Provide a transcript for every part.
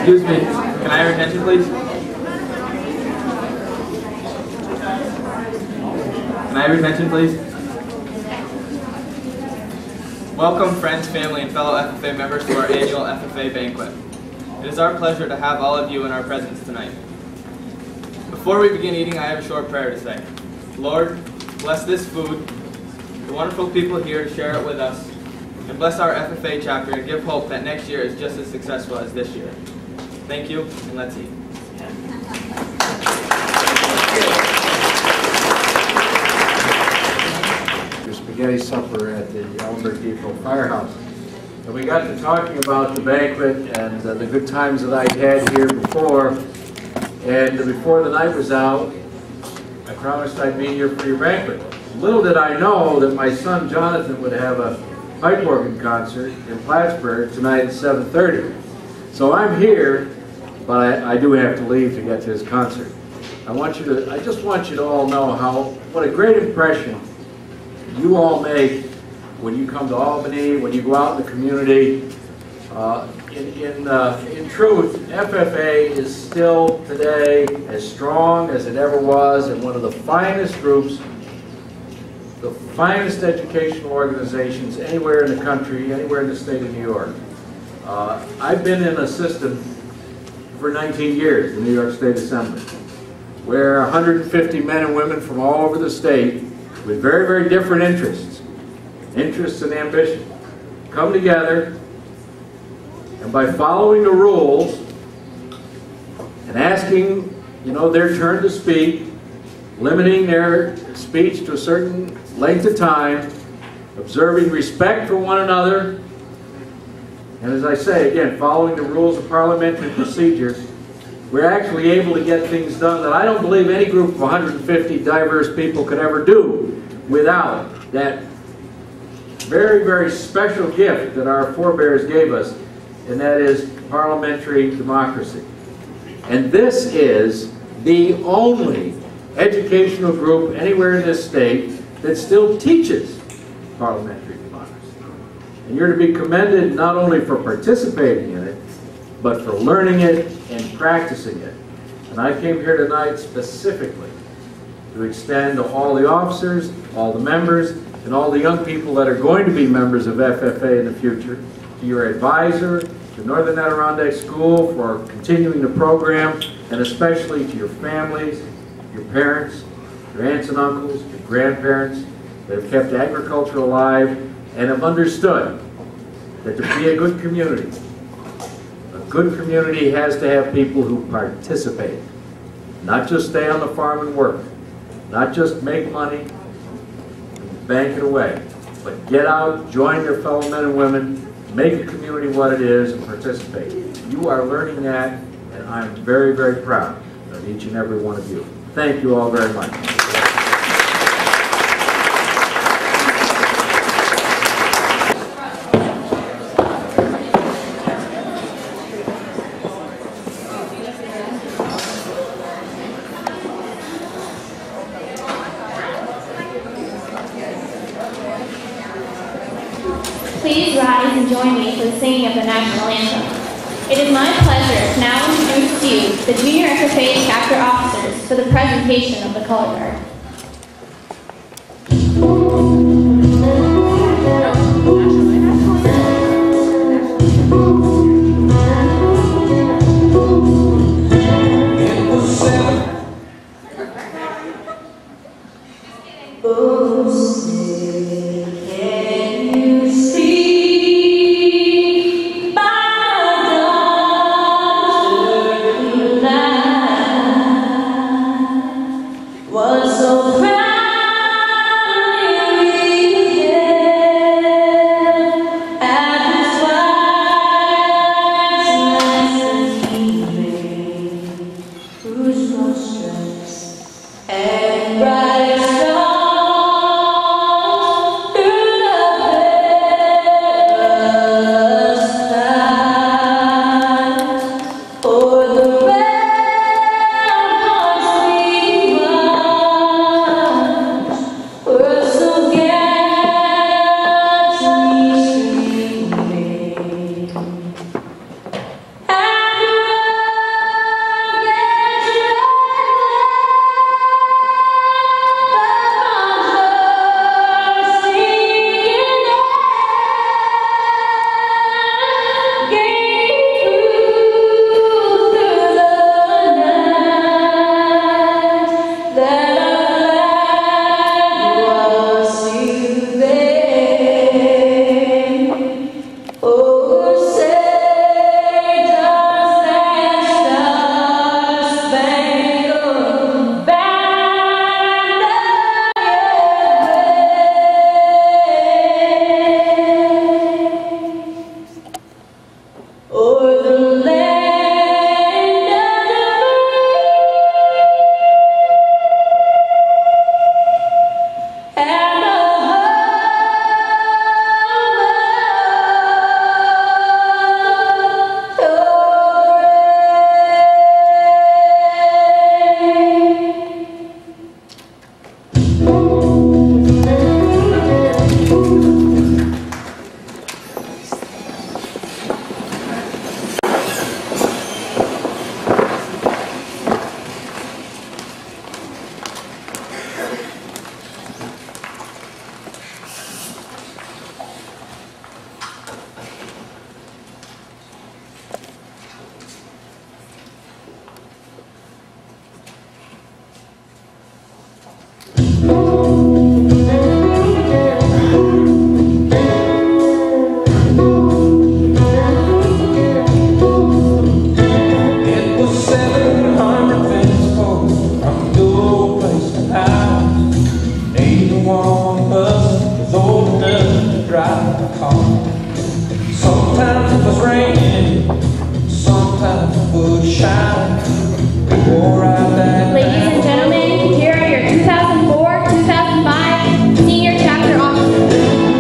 Excuse me, can I have your attention, please? Can I have your attention, please? Welcome, friends, family, and fellow FFA members to our annual FFA Banquet. It is our pleasure to have all of you in our presence tonight. Before we begin eating, I have a short prayer to say. Lord, bless this food, the wonderful people here to share it with us, and bless our FFA chapter and give hope that next year is just as successful as this year. Thank you, and let's eat. Your spaghetti supper at the Ellenberg Depot Firehouse. And we got to talking about the banquet and the good times that I had here before. And before the night was out, I promised I'd be here for your banquet. Little did I know that my son Jonathan would have a pipe organ concert in Plattsburgh tonight at 7:30. So I'm here, but I do have to leave to get to his concert. I just want you to all know what a great impression you all make when you come to Albany, when you go out in the community. In truth, FFA is still today as strong as it ever was, and one of the finest groups, the finest educational organizations anywhere in the country, anywhere in the state of New York. I've been in a system for 19 years, the New York State Assembly, where 150 men and women from all over the state with very, very different interests and ambition come together, and by following the rules and asking, their turn to speak, limiting their speech to a certain length of time, observing respect for one another, and as I say, again, following the rules of parliamentary procedure, we're actually able to get things done that I don't believe any group of 150 diverse people could ever do without that very, very special gift that our forebears gave us, and that is parliamentary democracy. And this is the only educational group anywhere in this state that still teaches parliamentary democracy. And you're to be commended not only for participating in it, but for learning it and practicing it. And I came here tonight specifically to extend to all the officers, all the members, and all the young people that are going to be members of FFA in the future, to your advisor, to Northern Adirondack School for continuing the program, and especially to your families, your parents, your aunts and uncles, your grandparents that have kept agriculture alive and have understood that to be a good community has to have people who participate, not just stay on the farm and work, not just make money and bank it away, but get out, join their fellow men and women, make a community what it is, and participate. You are learning that, and I'm very, very proud of each and every one of you. Thank you all very much. Please rise and join me for the singing of the national anthem. It is my pleasure to now introduce to you the Junior FFA chapter officers for the presentation of the color guard. Was raining, sometimes would shine. Ladies and gentlemen, here are your 2004-2005 senior chapter officers.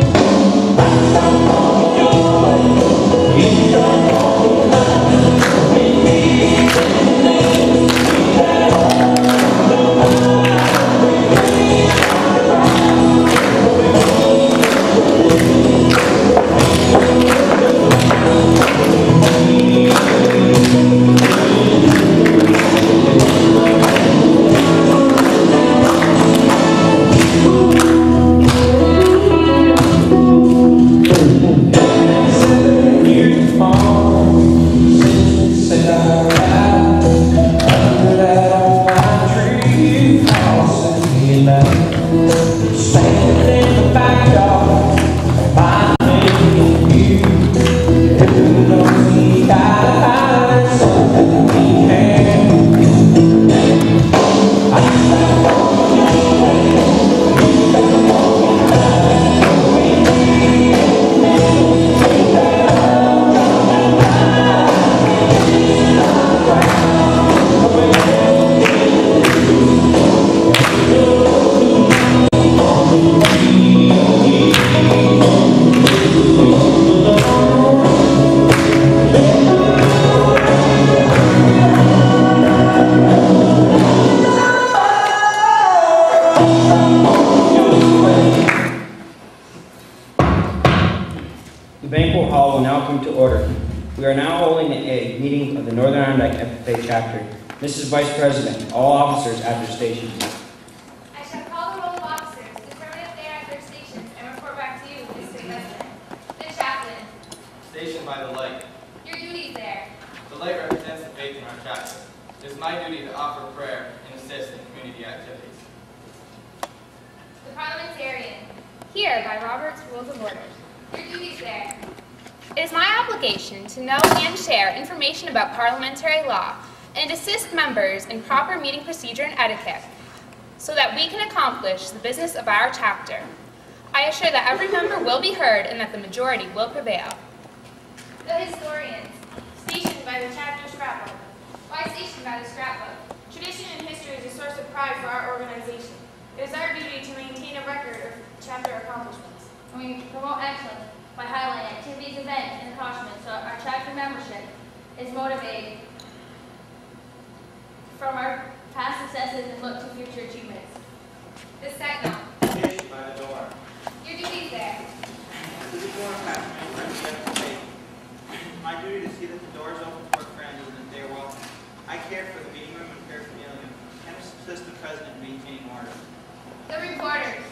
The banquet hall will now come to order. We are now holding a meeting of the Northern Adirondack FFA chapter. Mrs. Vice President, all officers at their stations. I shall call the roll of officers, determine if they are at their stations, and report back to you, Mr. President. The chaplain. Stationed by the light. Your duties there. The light represents the faith in our chapter. It is my duty to offer prayer and assist in community activities. The parliamentarian. Here by Robert's Rules of Order. Your duties there. It is my obligation to know and share information about parliamentary law and assist members in proper meeting procedure and etiquette so that we can accomplish the business of our chapter. I assure that every member will be heard and that the majority will prevail. The historians. Stationed by the chapter scrapbook. Why stationed by the scrapbook? Tradition and history is a source of pride for our organization. It is our duty to maintain a record of chapter accomplishments. We promote excellence by highlighting activities, events, and accomplishments so our chapter membership is motivated from our past successes and look to future achievements. The Sentinel. Stationed by the door. Your duties there. My duty to see that the door is open to our friends and that they are welcome. I care for the meeting room and paraphernalia and assist the president in maintaining order. The reporters.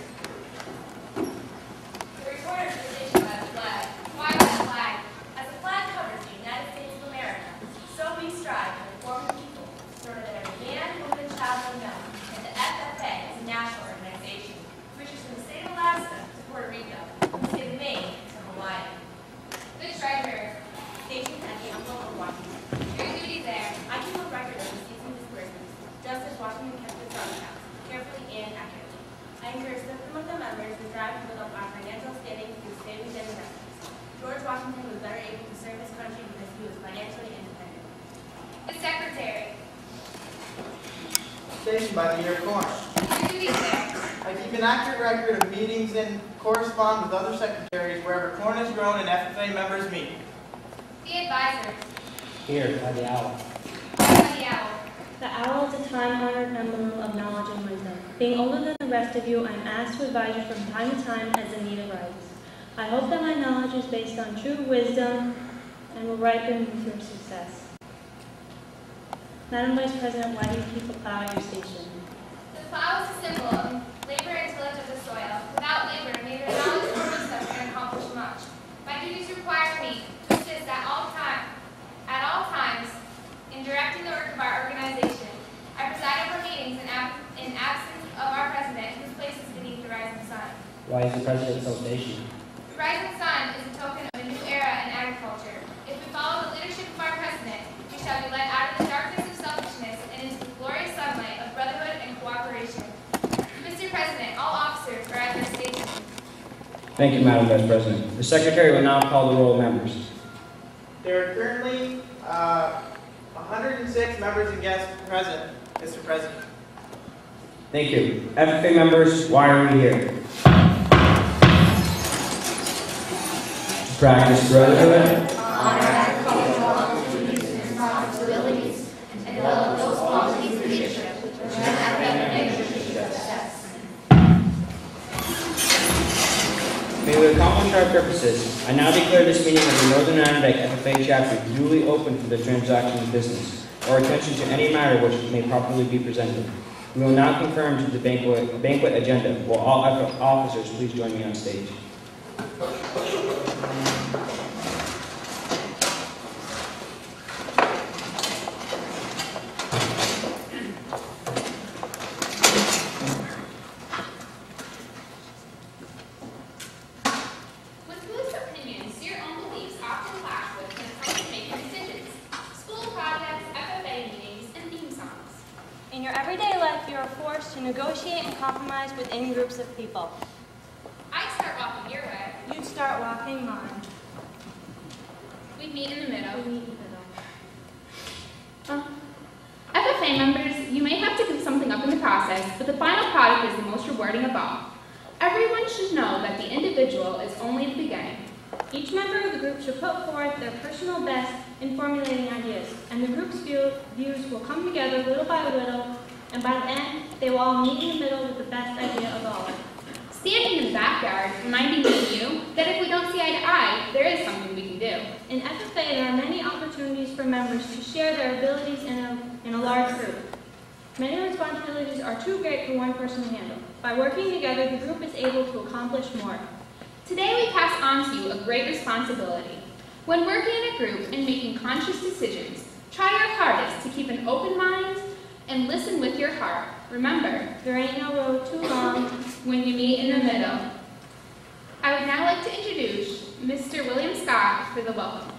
The reporters are stationed by the flag. Why by the flag? As the flag covers the United States of America, so we strive to inform the people so that every man, woman, and child will know that the FFA is a national organization which reaches from the state of Alaska to Puerto Rico, the state of Maine to Hawaii. The treasurer. Stationed at the envelope of Washington. Your duty there. I keep a record of receipts and disbursements, just as Washington kept its own accounts, carefully and accurately. I encourage them among the members to strive to build up our financial standing through savings and investments. George Washington was better able to serve his country because he was financially independent. The secretary. Stationed by the year corn. Your duty there. I keep an accurate record of meetings and correspond with other secretaries wherever corn is grown and FFA members meet. The advisors. Here by the owl. The owl. The owl is a time-honored emblem of knowledge and wisdom. Being older than the rest of you, I am asked to advise you from time to time as the need arises. I hope that my knowledge is based on true wisdom and will ripen with your success. Madam Vice President, why do you keep a plow at your station? The plow is a symbol of labor and tillage of the soil. Without labor, neither knowledge nor wisdom can accomplish much. My duties require me to assist at all times in directing the work of our organization. I preside over meetings in absence of our president, whose place is beneath the rising sun. Why is the president so stationed? The rising sun is a token of a new era in agriculture. If we follow the leadership of our president, we shall be led out of the darkness of selfishness and into the glorious sunlight of brotherhood and cooperation. Mr. President, all officers are at their stations. Thank you, Madam Vice President. The Secretary will now call the roll of members. There are currently 106 members and guests present, Mr. President. Thank you. FFA members, why are we here? To practice brotherhood, honor agricultural opportunities and responsibilities, and develop those qualities of leadership which prevent academic success. may we accomplish our purposes. I now declare this meeting of the Northern Adirondack FFA chapter duly open for the transaction of business, or attention to any matter which may properly be presented. We will now confirm to the banquet agenda. Will all officers please join me on stage? With whose opinions your own beliefs often clash with when it comes to making decisions, school projects, FFA meetings, and theme songs. In your everyday life, you are forced to negotiate and compromise within groups of people. I start walking your way. You start walking mine. We meet in the middle. We meet in the middle. FFA members, you may have to give something up in the process, but the final product is the most rewarding of all. Everyone should know that the individual is only the beginning. Each member of the group should put forth their personal best in formulating ideas, and the group's views will come together little by little, and by the end, they will all meet in the middle with the best idea of all. Standing in the backyard, reminding me and you that if we don't see eye to eye, there is something we can do. In FFA, there are many opportunities for members to share their abilities in a large group. Many responsibilities are too great for one person to handle. By working together, the group is able to accomplish more. Today we pass on to you a great responsibility. When working in a group and making conscious decisions, try your hardest to keep an open mind and listen with your heart. Remember, There ain't no road too long. when you meet in the middle. I would now like to introduce Mr. William Scott for the welcome.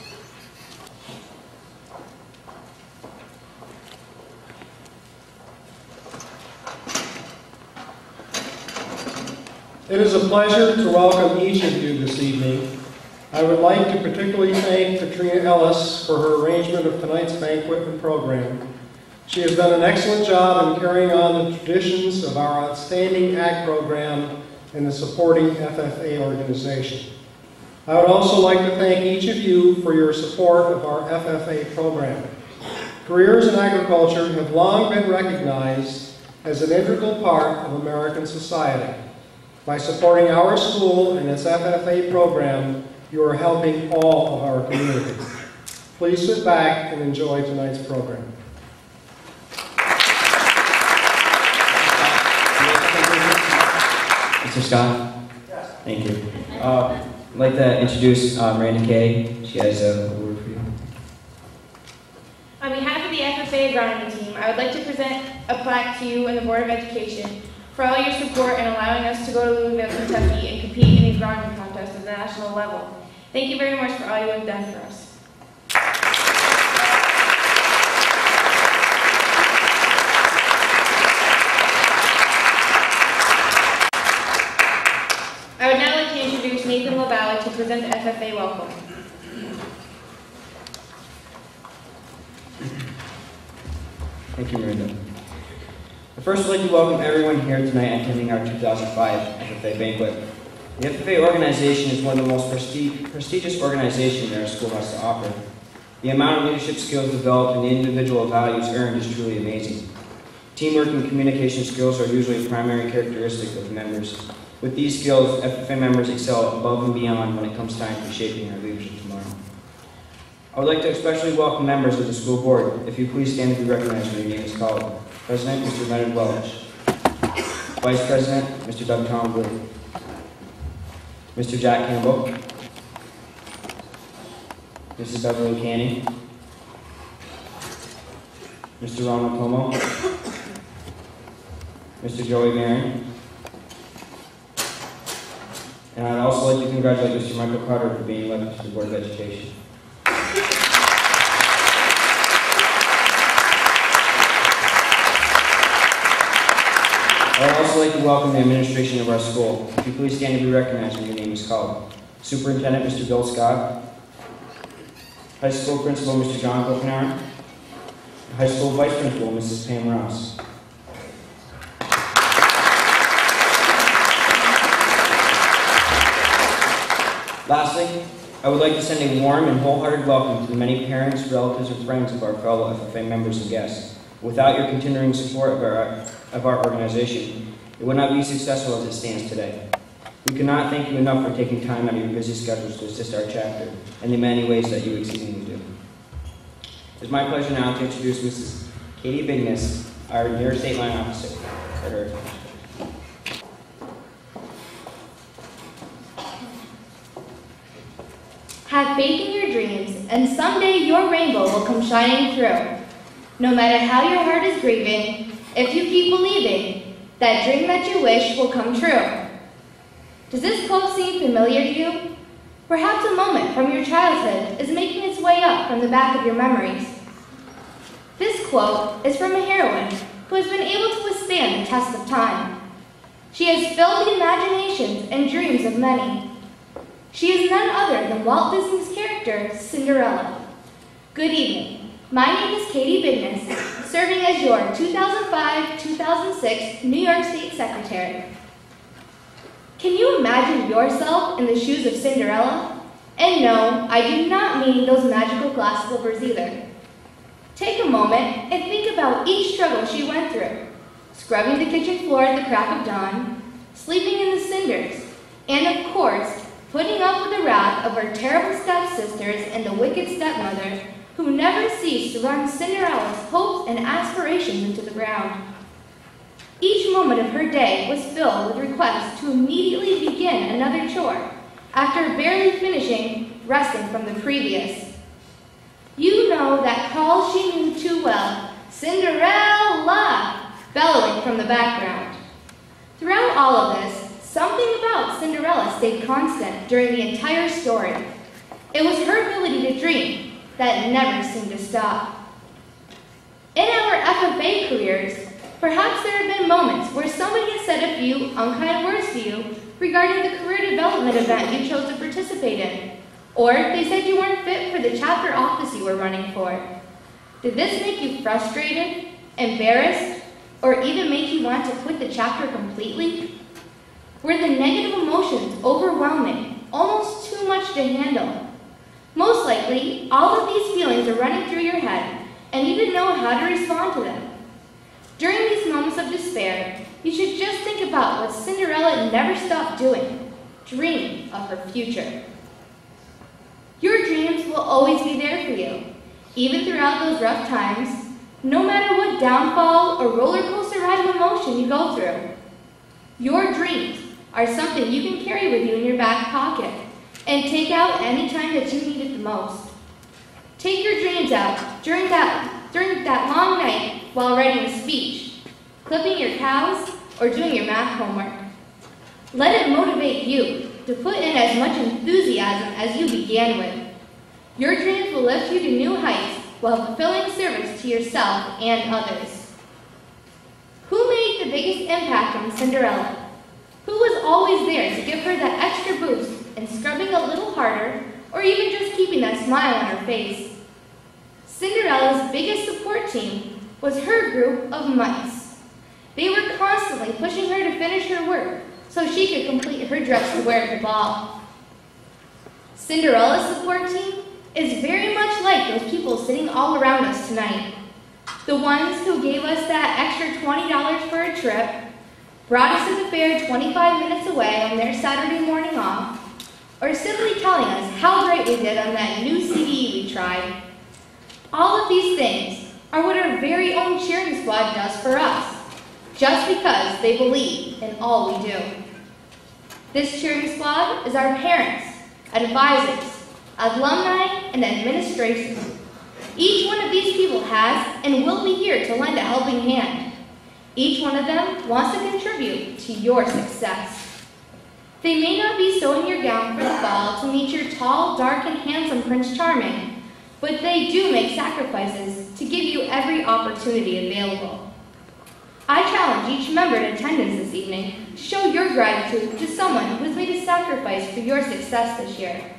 It is a pleasure to welcome each of you this evening. I would like to particularly thank Katrina Ellis for her arrangement of tonight's banquet and program. She has done an excellent job in carrying on the traditions of our outstanding ACT program and the supporting FFA organization. I would also like to thank each of you for your support of our FFA program. Careers in agriculture have long been recognized as an integral part of American society. By supporting our school and its FFA program, you are helping all of our community. Please sit back and enjoy tonight's program. Mr. Scott? Yes. Thank you. I'd like to introduce Miranda Kay. She has a word for you. On behalf of the FFA agronomy team, I would like to present a plaque to you and the Board of Education for all your support in allowing us to go to Louisville, Kentucky and compete in the agronomy contest at the national level. Thank you very much for all you have done for us. I would now like to introduce Nathan LaValle to present the FFA welcome. Thank you, Miranda. First, I'd like to welcome everyone here tonight attending our 2005 FFA Banquet. The FFA organization is one of the most prestigious organizations that our school has to offer. The amount of leadership skills developed and the individual values earned is truly amazing. Teamwork and communication skills are usually a primary characteristic of members. With these skills, FFA members excel above and beyond when it comes time for shaping our leadership tomorrow. I would like to especially welcome members of the school board. If you please stand to be recognized when your name is called. President, Mr. Leonard Welch. Vice President, Mr. Doug Tom Blue. Mr. Jack Campbell. Mrs. Beverly Canning. Mr. Ronald Como. Mr. Joey Barron. And I'd also like to congratulate Mr. Michael Carter for being elected to the Board of Education. I would also like to welcome the administration of our school. If you please stand to be recognized when your name is called. Superintendent, Mr. Bill Scott. High School Principal, Mr. John Gopenauer. High School Vice Principal, Mrs. Pam Rouse. Lastly, I would like to send a warm and wholehearted welcome to the many parents, relatives, and friends of our fellow FFA members and guests. Without your continuing support of our organization, it would not be successful as it stands today. We cannot thank you enough for taking time out of your busy schedules to assist our chapter in the many ways that you exceedingly do. It is my pleasure now to introduce Mrs. Katie Bigness, our near state line officer. For her. Have faith in your dreams, and someday your rainbow will come shining through. No matter how your heart is grieving, if you keep believing, that dream that you wish will come true. Does this quote seem familiar to you? Perhaps a moment from your childhood is making its way up from the back of your memories. This quote is from a heroine who has been able to withstand the test of time. She has filled the imaginations and dreams of many. She is none other than Walt Disney's character, Cinderella. Good evening. My name is Katie Bigness, serving as your 2005-2006 New York State Secretary. Can you imagine yourself in the shoes of Cinderella? And no, I do not mean those magical glass slippers either. Take a moment and think about each struggle she went through. Scrubbing the kitchen floor at the crack of dawn, sleeping in the cinders, and of course, putting up with the wrath of her terrible stepsisters and the wicked stepmother, who never ceased to run Cinderella's hopes and aspirations into the ground. Each moment of her day was filled with requests to immediately begin another chore, after barely finishing resting from the previous. You know that call she knew too well, Cinderella, bellowing from the background. Throughout all of this, something about Cinderella stayed constant during the entire story. It was her ability to dream that never seemed to stop. In our FFA careers, perhaps there have been moments where somebody has said a few unkind words to you regarding the career development event you chose to participate in, or they said you weren't fit for the chapter office you were running for. Did this make you frustrated, embarrassed, or even make you want to quit the chapter completely? Were the negative emotions overwhelming, almost too much to handle? Most likely, all of these feelings are running through your head, and you didn't know how to respond to them. During these moments of despair, you should just think about what Cinderella never stopped doing, dreaming of her future. Your dreams will always be there for you, even throughout those rough times, no matter what downfall or roller coaster ride of emotion you go through. Your dreams are something you can carry with you in your back pocket and take out any time that you need it the most. Take your dreams out during that long night while writing a speech, clipping your cows, or doing your math homework. Let it motivate you to put in as much enthusiasm as you began with. Your dreams will lift you to new heights while fulfilling service to yourself and others. Who made the biggest impact on Cinderella? Who was always there to give her that extra boost and scrubbing a little harder, or even just keeping that smile on her face? Cinderella's biggest support team was her group of mice. They were constantly pushing her to finish her work so she could complete her dress to wear at the ball. Cinderella's support team is very much like those people sitting all around us tonight. The ones who gave us that extra $20 for a trip, brought us to the fair 25 minutes away on their Saturday morning off, or simply telling us how great we did on that new CD we tried. All of these things are what our very own cheering squad does for us, just because they believe in all we do. This cheering squad is our parents, advisors, alumni, and administration. Each one of these people has and will be here to lend a helping hand. Each one of them wants to contribute to your success. They may not be sewing your gown for the ball to meet your tall, dark, and handsome Prince Charming, but they do make sacrifices to give you every opportunity available. I challenge each member in attendance this evening to show your gratitude to someone who has made a sacrifice for your success this year.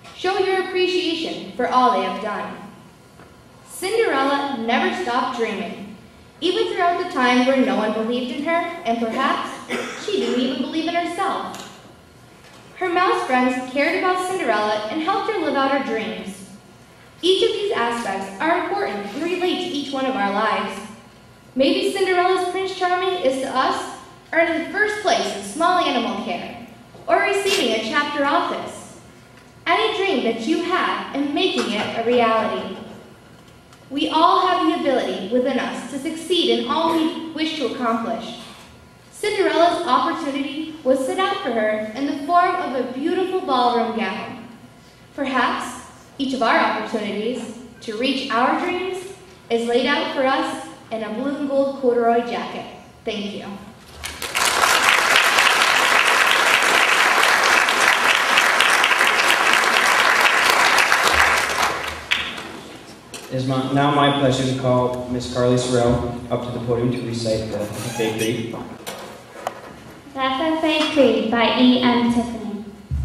Show your appreciation for all they have done. Cinderella never stopped dreaming, even throughout the time where no one believed in her, and perhaps she didn't even believe in herself. Her mouse friends cared about Cinderella and helped her live out her dreams. Each of these aspects are important and relate to each one of our lives. Maybe Cinderella's Prince Charming is to us earning the first place in small animal care, or receiving a chapter office. Any dream that you have and making it a reality. We all have the ability within us to succeed in all we wish to accomplish. Cinderella's opportunity was set out for her in the form of a beautiful ballroom gown. Perhaps each of our opportunities to reach our dreams is laid out for us in a blue and gold corduroy jacket. Thank you. It is now my pleasure to call Ms. Carly Sorrell up to the podium to recite the FFA Creed. The FFA Creed by E.M. Tiffany.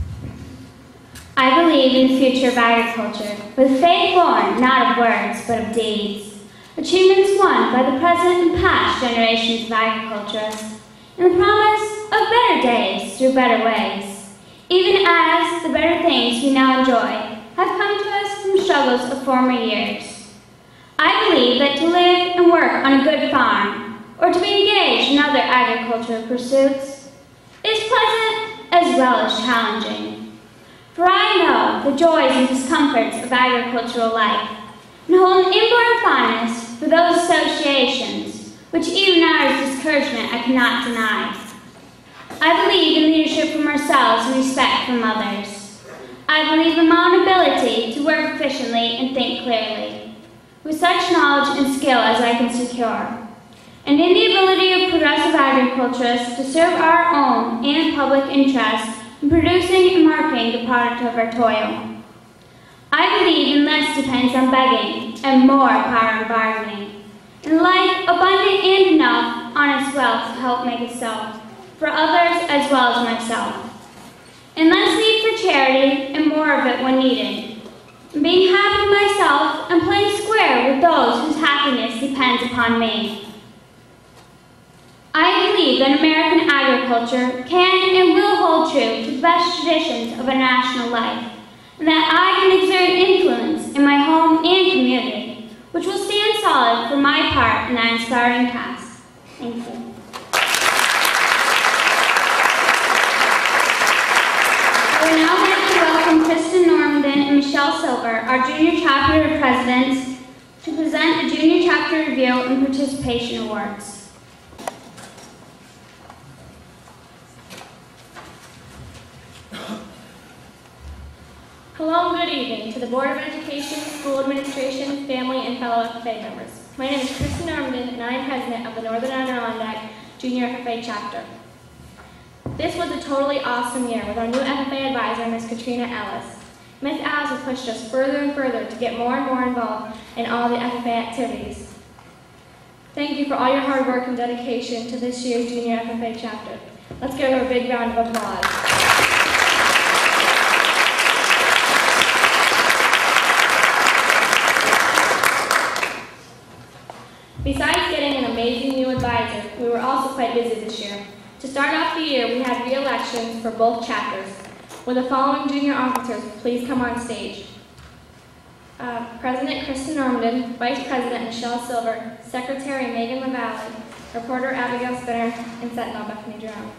I believe in the future of agriculture, with faith born not of words but of deeds. Achievements won by the present and past generations of agriculturists, and the promise of better days through better ways, even as the better things we now enjoy have come to us from struggles of former years. I believe that to live and work on a good farm, or to be engaged in other agricultural pursuits, is pleasant as well as challenging. For I know the joys and discomforts of agricultural life, and hold an inborn fondness for those associations, which even hours discouragement I cannot deny. I believe in leadership from ourselves and respect from others. I believe in my own ability to work efficiently and think clearly, with such knowledge and skill as I can secure, and in the ability of progressive agriculturists to serve our own and public interest in producing and marketing the product of our toil. I believe in less depends on begging and more power in bargaining, and life abundant and enough on its wealth to help make itself, for others as well as myself. And less need for charity and more of it when needed. Being happy myself and playing square with those whose happiness depends upon me. I believe that American agriculture can and will hold true to the best traditions of a national life, and that I can exert influence in my home and community, which will stand solid for my part in that inspiring task. Thank you. I would now like to welcome Kristen Normandin and Michelle Silver, our junior chapter presidents, to present the Junior Chapter Review and Participation Awards. Hello and good evening to the Board of Education, School Administration, Family, and fellow FFA members. My name is Kristen Normandin, and I am president of the Northern Adirondack Junior FFA Chapter. This was a totally awesome year with our new FFA advisor, Ms. Katrina Ellis. Ms. Ellis has pushed us further and further to get more and more involved in all the FFA activities. Thank you for all your hard work and dedication to this year's Junior FFA Chapter. Let's give her a big round of applause. Besides getting an amazing new advisor, we were also quite busy this year. To start off the year, we had re-elections for both chapters. Will the following junior officers please come on stage? President Kristen Normandin, Vice President Michelle Silver, Secretary Megan LaValle, Reporter Abigail Spinner, and Sentinel Bethany Jerome.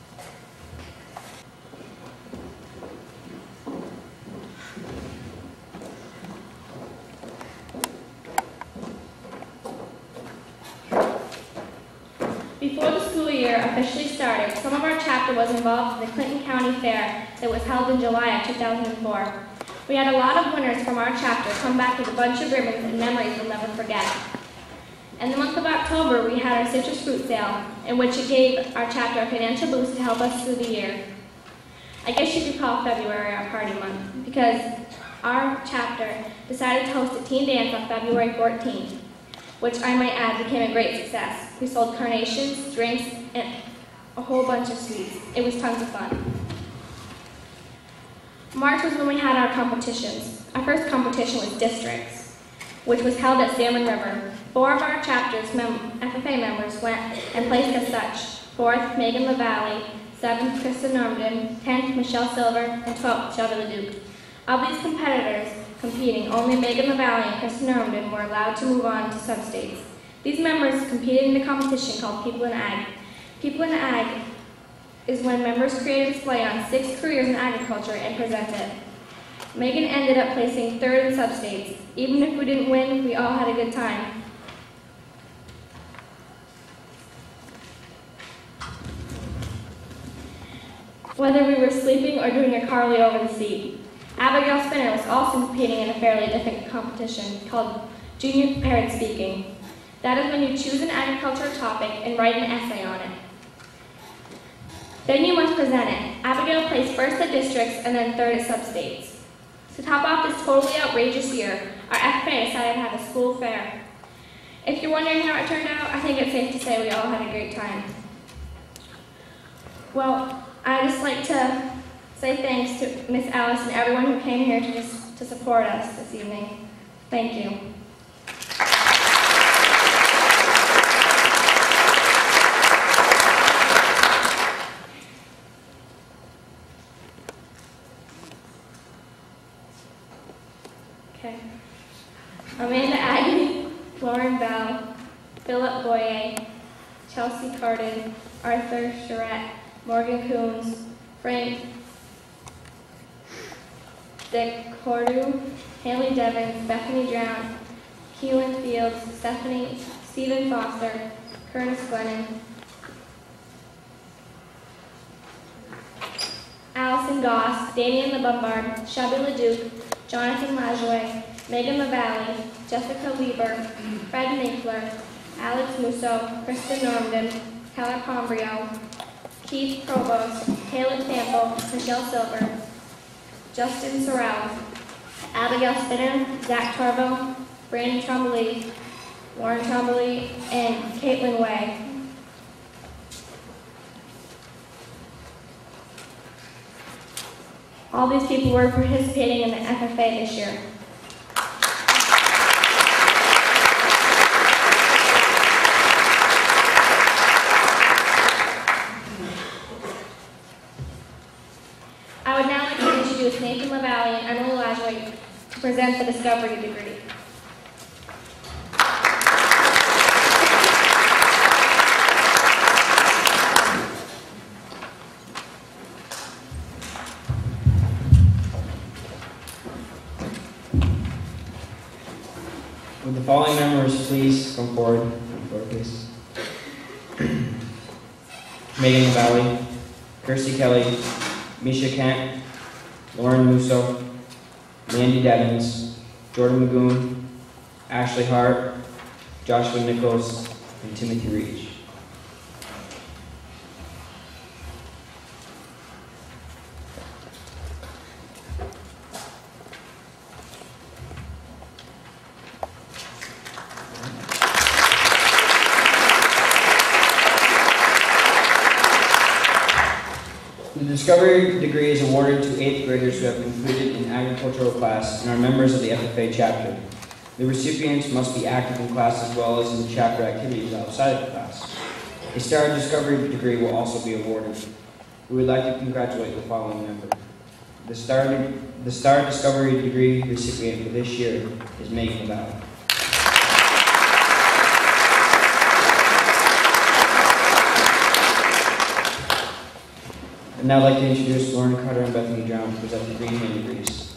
Before the school year officially started, some of our chapter was involved in the Clinton County Fair that was held in July of 2004. We had a lot of winners from our chapter come back with a bunch of ribbons and memories we'll never forget. In the month of October, we had our citrus fruit sale, in which it gave our chapter a financial boost to help us through the year. I guess you could call February our party month, because our chapter decided to host a teen dance on February 14th. Which I might add became a great success. We sold carnations, drinks, and a whole bunch of sweets. It was tons of fun. March was when we had our competitions. Our first competition was districts, which was held at Salmon River. 4 of our chapter's FFA members went and placed as such. 4th, Megan LaValle. 7th, Krista Normandin. 10th, Michelle Silver. And 12th, Shelby LeDuc. Of these competitors competing, only Megan LaValle and Krista Normandin were allowed to move on to sub-states. These members competed in a competition called People in Ag. People in Ag is when members create a display on 6 careers in agriculture and present it. Megan ended up placing 3rd in sub-states. Even if we didn't win, we all had a good time. Whether we were sleeping or doing a carly over the seat. Abigail Spinner was also competing in a fairly different competition called Junior Paired Speaking. That is when you choose an agriculture topic and write an essay on it. Then you must present it. Abigail placed 1st at districts and then 3rd at sub-states. To top off this totally outrageous year, our FFA decided to have a school fair. If you're wondering how it turned out, I think it's safe to say we all had a great time. Well, I'd just like to say thanks to Miss Alice and everyone who came here to support us this evening. Thank you. Okay. Amanda Agnew, Lauren Bell, Philip Boyer, Chelsea Carden, Arthur Charette, Morgan Coons, Frank Dick Cordu, Haley Devins, Bethany Drown, Keelan Fields, Stephen Foster, Curtis Glennon, Allison Goss, Damian LeBombard, Shelby LeDuc, Jonathan Lajoie, Megan LaValle, Jessica Lieber, Fred Ninkler, Alex Musso, Kristen Normandin, Keller Combrio, Keith Provost, Caleb Sample, Michelle Silver, Justin Sorrell, Abigail Spinner, Zach Torvo, Brandon Trombley, Lauren Trombley, and Caitlin Way. All these people were participating in the FFA this year. I would now like to introduce Nathan LaValle and Emily Lajoie to present the Discovery degree. Would the following members please come forward? Please. Megan LaValle, Kirsty Kelly, Misha Kent, Lauren Musso, Mandy Devins, Jordan Magoon, Ashley Hart, Joshua Nichols, and Timothy Reach. The Discovery degree is awarded to 8th graders who have completed an agricultural class and are members of the FFA chapter. The recipients must be active in class as well as in the chapter activities outside of the class. A Star Discovery degree will also be awarded. We would like to congratulate the following member. The Star Discovery degree recipient for this year is Megan LaValle. I'd now like to introduce Lauren Carter and Bethany Drown to present the Green Hand degrees.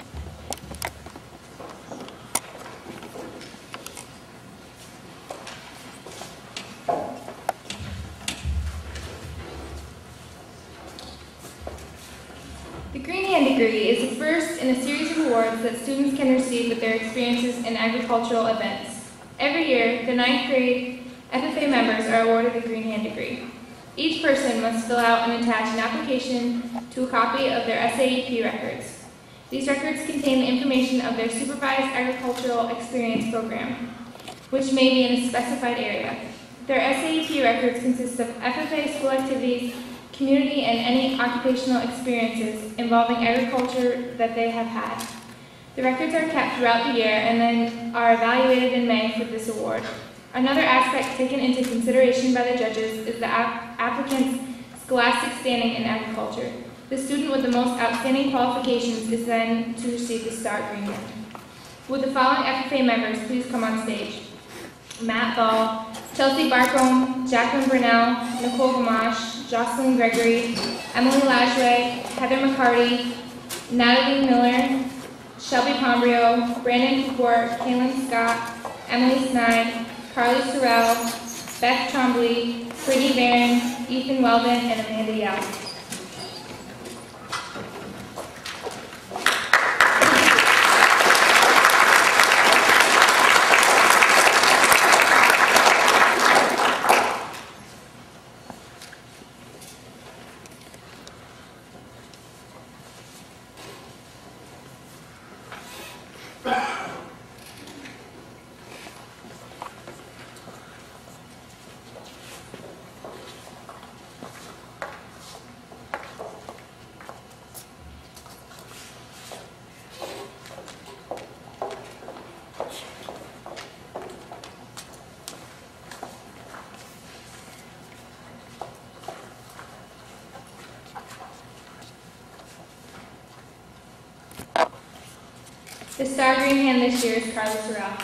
The Green Hand degree is the first in a series of awards that students can receive with their experiences in agricultural events. Every year, the 9th grade FFA members are awarded the Green Hand degree. Each person must fill out and attach an application to a copy of their SAEP records. These records contain the information of their supervised agricultural experience program, which may be in a specified area. Their SAEP records consist of FFA school activities, community and any occupational experiences, and involving agriculture that they have had. The records are kept throughout the year and then are evaluated in May for this award. Another aspect taken into consideration by the judges is the applicant's scholastic standing in agriculture. The student with the most outstanding qualifications is then to receive the Star Green Band. Would the following FFA members please come on stage? Matt Ball, Chelsea Barcombe, Jacqueline Brunell, Nicole Gamache, Jocelyn Gregory, Emily Lashway, Heather McCarty, Natalie Miller, Shelby Pombrio, Brandon Court, Kaylin Scott, Emily Snide, Carly Sorrell, Beth Trombley, Brittany Barron, Ethan Weldon, and Amanda Yell. The Star Green Hand this year is Carly Sorrell.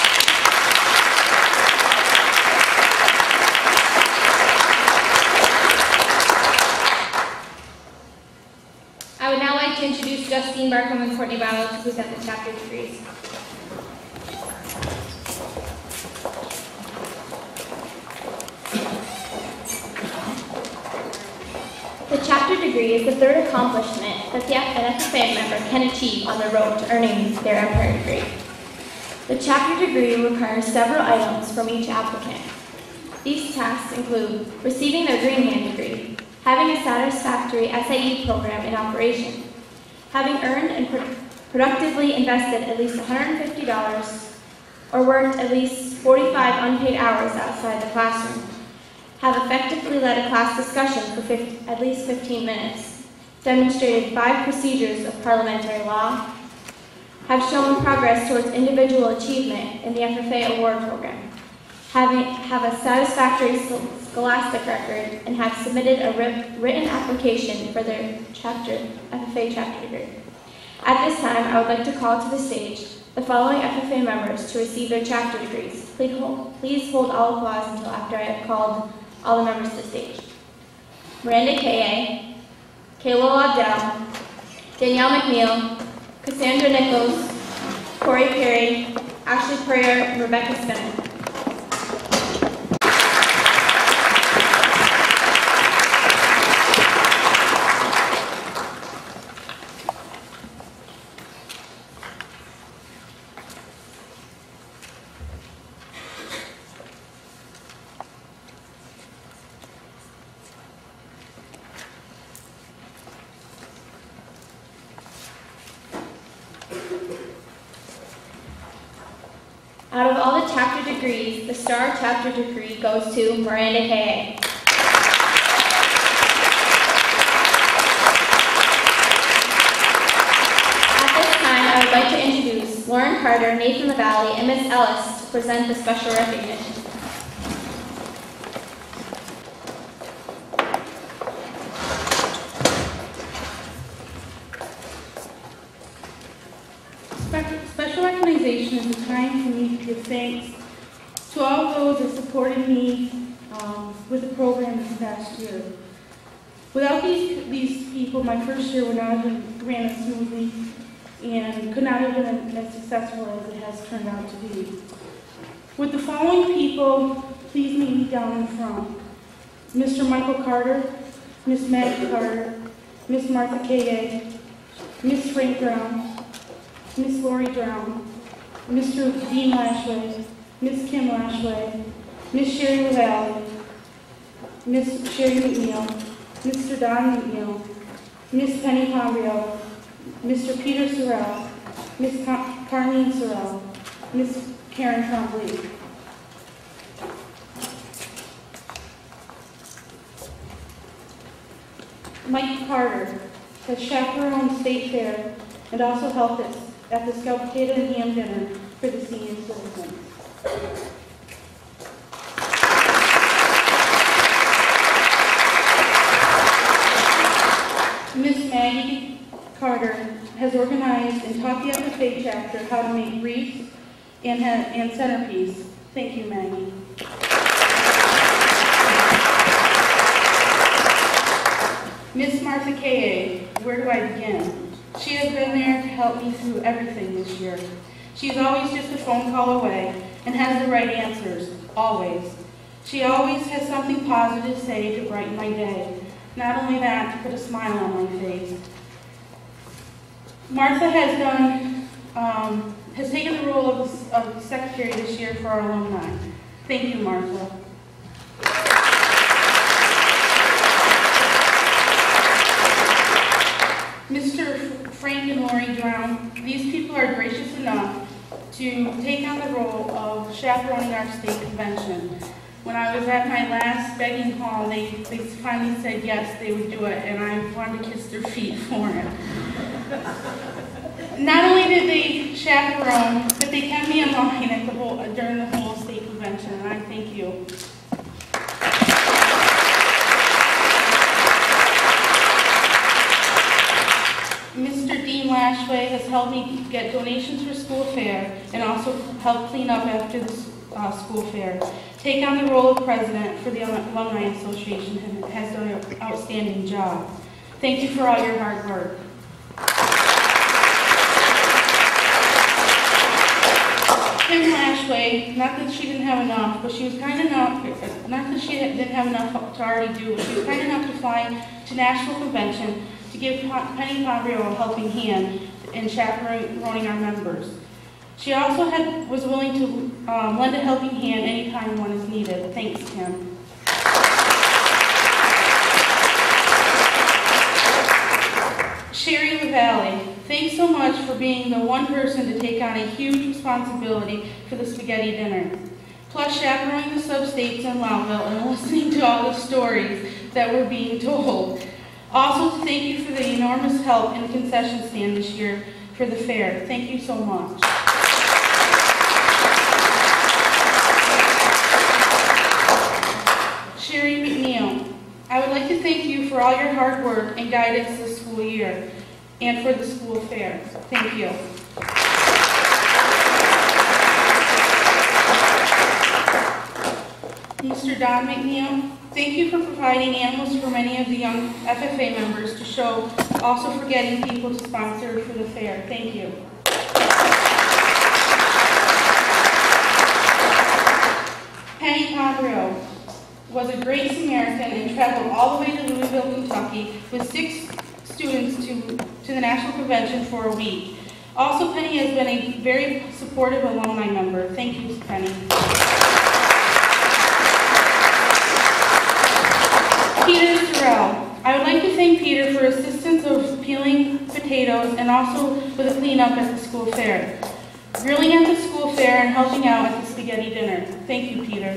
I would now like to introduce Justine Barcombe and Courtney Barlow to present the chapter degrees. The chapter degree is the third accomplishment that an FFA member can achieve on the road to earning their empire degree. The chapter degree requires several items from each applicant. These tasks include receiving their Green Hand degree, having a satisfactory SAE program in operation, having earned and productively invested at least $150 or worked at least 45 unpaid hours outside the classroom, have effectively led a class discussion for at least 15 minutes, demonstrated 5 procedures of parliamentary law, have shown progress towards individual achievement in the FFA award program, have a satisfactory scholastic record, and have submitted a written application for their FFA chapter degree. At this time, I would like to call to the stage the following FFA members to receive their chapter degrees. Please hold all applause until after I have called all the members to the stage. Miranda K.A., Kayla Lobdell, Danielle McNeil, Cassandra Nichols, Corey Perry, Ashley Prayer, and Rebecca Spinner. Out of all the chapter degrees, the Star chapter degree goes to Miranda K.A. At this time, I would like to introduce Lauren Carter, Nathan LaValle, and Miss Ellis to present the special recognition. Special recognition is a time for me to give thanks to all those that supported me with the program this past year. Without these people, my first year would not have ran as smoothly and could not have been as successful as it has turned out to be. With the following people, please meet me down in front. Mr. Michael Carter, Miss Maggie Carter, Miss Martha K.A., Miss Frank Brown, Miss Lori Brown, Mr. Dean Lashway, Miss Kim Lashway, Miss Sherry LaValle, Miss Sherry McNeil, Mr. Don McNeil, Miss Penny Pombrio, Mr. Peter Sorrell, Miss Carlene Sorrell, Miss Karen Trombley. Mike Carter, has chaperoned State Fair and also helped at the Scout Potato and Ham Dinner for the senior citizens. Miss Maggie Carter has organized and taught the FFA chapter how to make wreaths and centerpiece. Thank you, Maggie. Miss Martha K.A., where do I begin? She has been there to help me through everything this year. She's always just a phone call away and has the right answers, always. She always has something positive to say to brighten my day. Not only that, to put a smile on my face. Martha has taken the role of secretary this year for our alumni. Thank you, Martha. Mr. Frank and Lori Drown, these people are gracious enough to take on the role of chaperoning our state convention. When I was at my last begging hall, they finally said yes, they would do it, and I wanted to kiss their feet for it. Not only did they chaperone, but they kept me in line during the whole state convention, and I thank you. Mr. Dean Lashway has helped me get donations for school fair and also help clean up after the school fair. Take on the role of president for the Alumni Association and has done an outstanding job. Thank you for all your hard work. Kim Lashway, not that she didn't have enough, but she was kind enough, not that she didn't have enough to already do, but she was kind enough to fly to National Convention to give Penny Fabrio a helping hand in chaperoning our members. She also was willing to lend a helping hand anytime one is needed. Thanks, Kim. Sherry LaValle, thanks so much for being the one person to take on a huge responsibility for the spaghetti dinner. Plus chaperoning the sub-states in Loudville and listening to all the stories that were being told. Also, to thank you for the enormous help in the concession stand this year for the fair. Thank you so much. Sherry McNeil, I would like to thank you for all your hard work and guidance this school year and for the school fair. Thank you. Mr. Don McNeil, thank you for providing animals for many of the young FFA members to show, also for getting people to sponsor for the fair. Thank you. Penny Fabrio was a great Samaritan and traveled all the way to Louisville, Kentucky with 6 students to the National Convention for a week. Also, Penny has been a very supportive alumni member. Thank you, Penny. Peter Sorrell. I would like to thank Peter for assistance of peeling potatoes and also with the cleanup at the school fair. Grilling at the school fair and helping out at the spaghetti dinner. Thank you, Peter.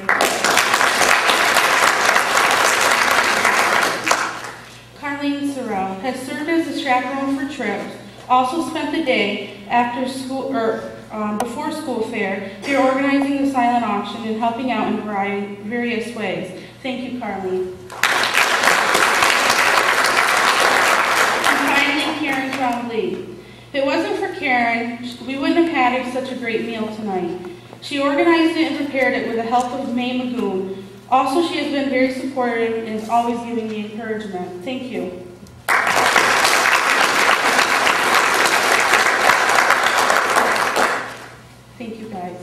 Carlene Sorrell has served as a chaperone for trips. Also spent the day after school before school fair here organizing the silent auction and helping out in various ways. Thank you, Carlene. Karen Trombley. If it wasn't for Karen, we wouldn't have had such a great meal tonight. She organized it and prepared it with the help of May Magoon. Also, she has been very supportive and is always giving me encouragement. Thank you. Thank you, guys.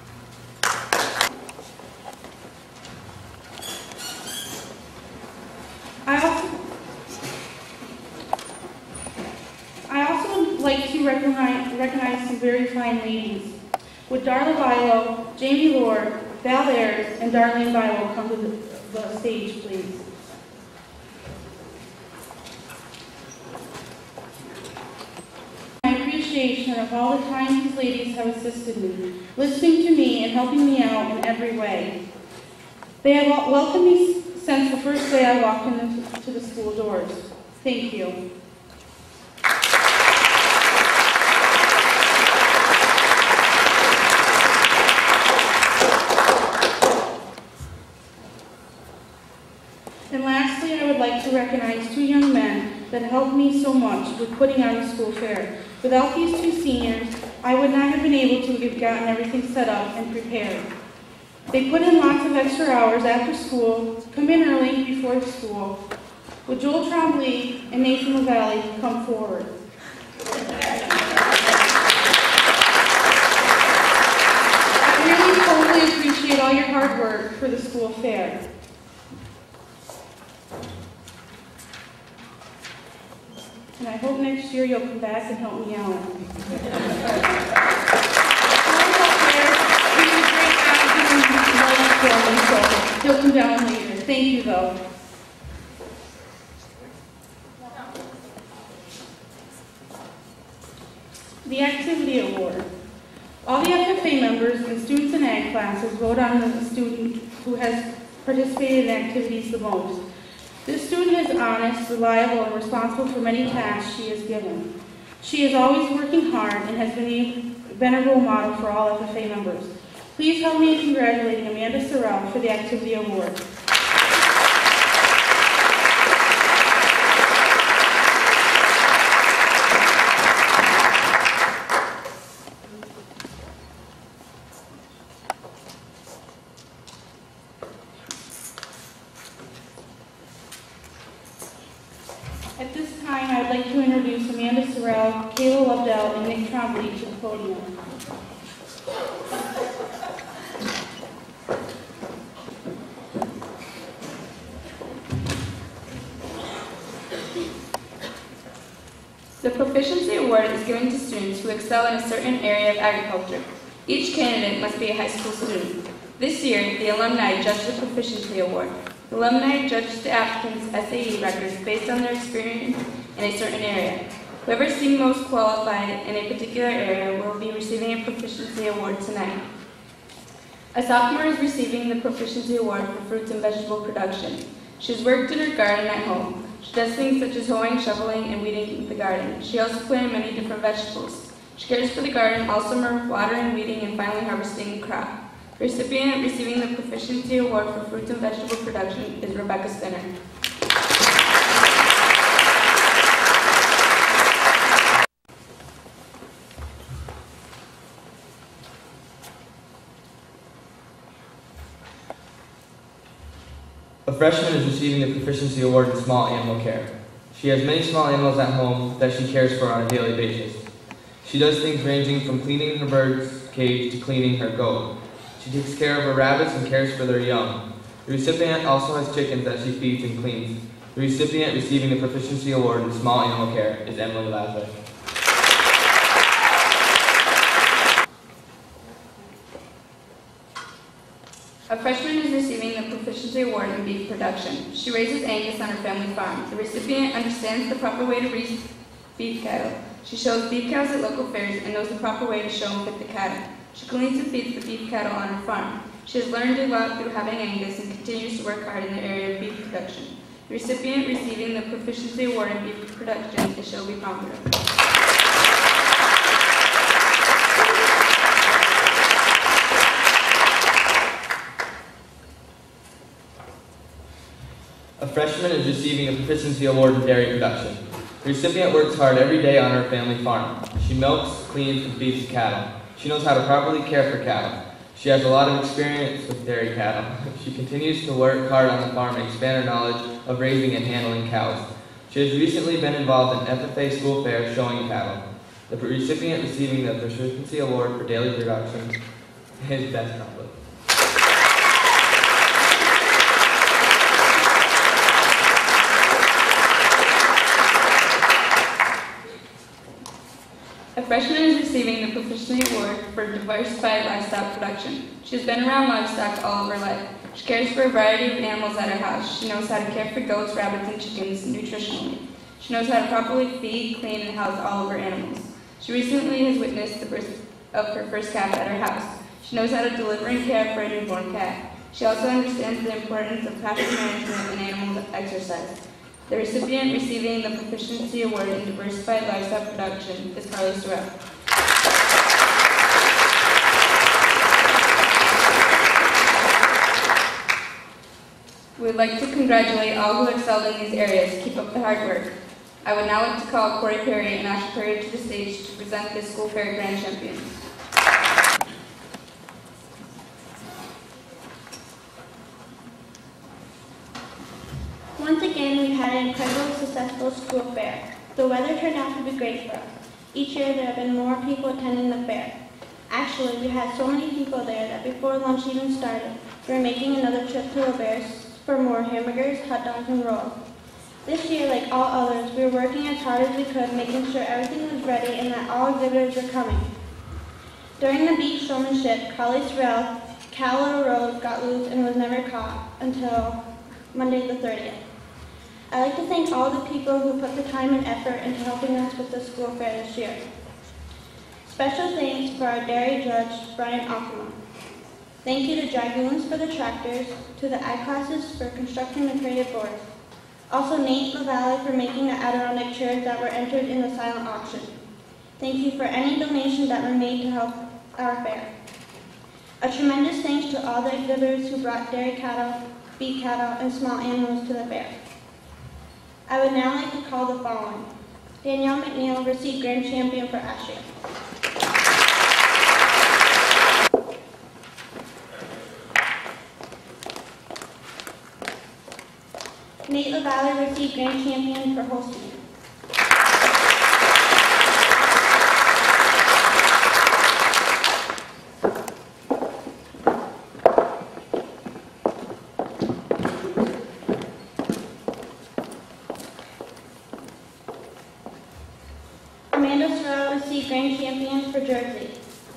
I also would like to recognize some very fine ladies. Would Darla Bilo, Jamie Lord, Val Ayers, and Darlene Bilo come to the stage, please? My appreciation of all the time these ladies have assisted me, listening to me and helping me out in every way. They have welcomed me since the first day I walked into the school doors. Thank you. me so much with putting on the school fair. Without these two seniors, I would not have been able to have gotten everything set up and prepared. They put in lots of extra hours after school, come in early before school. Would Joel Trombley and Nathan LaValle come forward? I really totally appreciate all your hard work for the school fair. And I hope next year you'll come back and help me out. He'll come down later. Thank you, though. The Activity Award. All the FFA members and students in ag classes vote on the student who has participated in activities the most. This student is honest, reliable, and responsible for many tasks she is given. She is always working hard and has been a role model for all FFA members. Please help me in congratulating Amanda Sorrell for the Activity Award. At this time, I would like to introduce Amanda Sorrell, Kayla Lovedell, and Nick Trombley to the podium. The Proficiency Award is given to students who excel in a certain area of agriculture. Each candidate must be a high school student. This year, the alumni judged the Proficiency Award. The alumni judged the applicants' SAE records based on their experience in a certain area. Whoever seemed most qualified in a particular area will be receiving a Proficiency Award tonight. A sophomore is receiving the Proficiency Award for fruits and vegetable production. She has worked in her garden at home. She does things such as hoeing, shoveling, and weeding the garden. She also planted many different vegetables. She cares for the garden all summer, watering, weeding, and finally harvesting the crop. The recipient receiving the Proficiency Award for fruits and vegetable production is Rebecca Spinner. A freshman is receiving the Proficiency Award in Small Animal Care. She has many small animals at home that she cares for on a daily basis. She does things ranging from cleaning her bird's cage to cleaning her goat. She takes care of her rabbits and cares for their young. The recipient also has chickens that she feeds and cleans. The recipient receiving the Proficiency Award in Small Animal Care is Emily Lazar. A freshman is receiving the Proficiency Award in beef production. She raises Angus on her family farm. The recipient understands the proper way to raise beef cattle. She shows beef cows at local fairs and knows the proper way to show and fit the cattle. She cleans and feeds the beef cattle on her farm. She has learned a lot through having Angus and continues to work hard in the area of beef production. The recipient receiving the Proficiency Award in beef production is Shelby Pompero. A freshman is receiving a Proficiency Award in dairy production. The recipient works hard every day on her family farm. She milks, cleans, and feeds cattle. She knows how to properly care for cattle. She has a lot of experience with dairy cattle. She continues to work hard on the farm and expand her knowledge of raising and handling cows. She has recently been involved in FFA school fair showing cattle. The recipient receiving the Proficiency Award for daily production is Beth Trombley. A freshman is receiving the Proficiency Award for diversified livestock production. She has been around livestock all of her life. She cares for a variety of animals at her house. She knows how to care for goats, rabbits, and chickens nutritionally. She knows how to properly feed, clean, and house all of her animals. She recently has witnessed the birth of her first calf at her house. She knows how to deliver and care for a newborn calf. She also understands the importance of pasture management and animal exercise. The recipient receiving the Proficiency Award in Diversified Livestock Production is Carlos Sorrell. We would like to congratulate all who excelled in these areas. Keep up the hard work. I would now like to call Corey Perry and Ashley Perry to the stage to present the school fair grand champions. Once again, we had an incredibly successful school fair. The weather turned out to be great for us. Each year there have been more people attending the fair. Actually, we had so many people there that before lunch even started, we were making another trip to Robert's for more hamburgers, hot dogs, and rolls. This year, like all others, we were working as hard as we could, making sure everything was ready and that all exhibitors were coming. During the beach showmanship, Carly's rail, Cal Rose got loose and was never caught until Monday the 30th. I'd like to thank all the people who put the time and effort into helping us with the school fair this year. Special thanks for our dairy judge, Brian Ackerman. Thank you to Dragoons for the tractors, to the I-classes for constructing the creative boards. Also Nate LaValle for making the Adirondack chairs that were entered in the silent auction. Thank you for any donations that were made to help our fair. A tremendous thanks to all the exhibitors who brought dairy cattle, beef cattle, and small animals to the fair. I would now like to call the following. Danielle McNeil received Grand Champion for Asher. Nate LaValle received Grand Champion for hosting. Amanda Sorrell received Grand Champion for Jersey.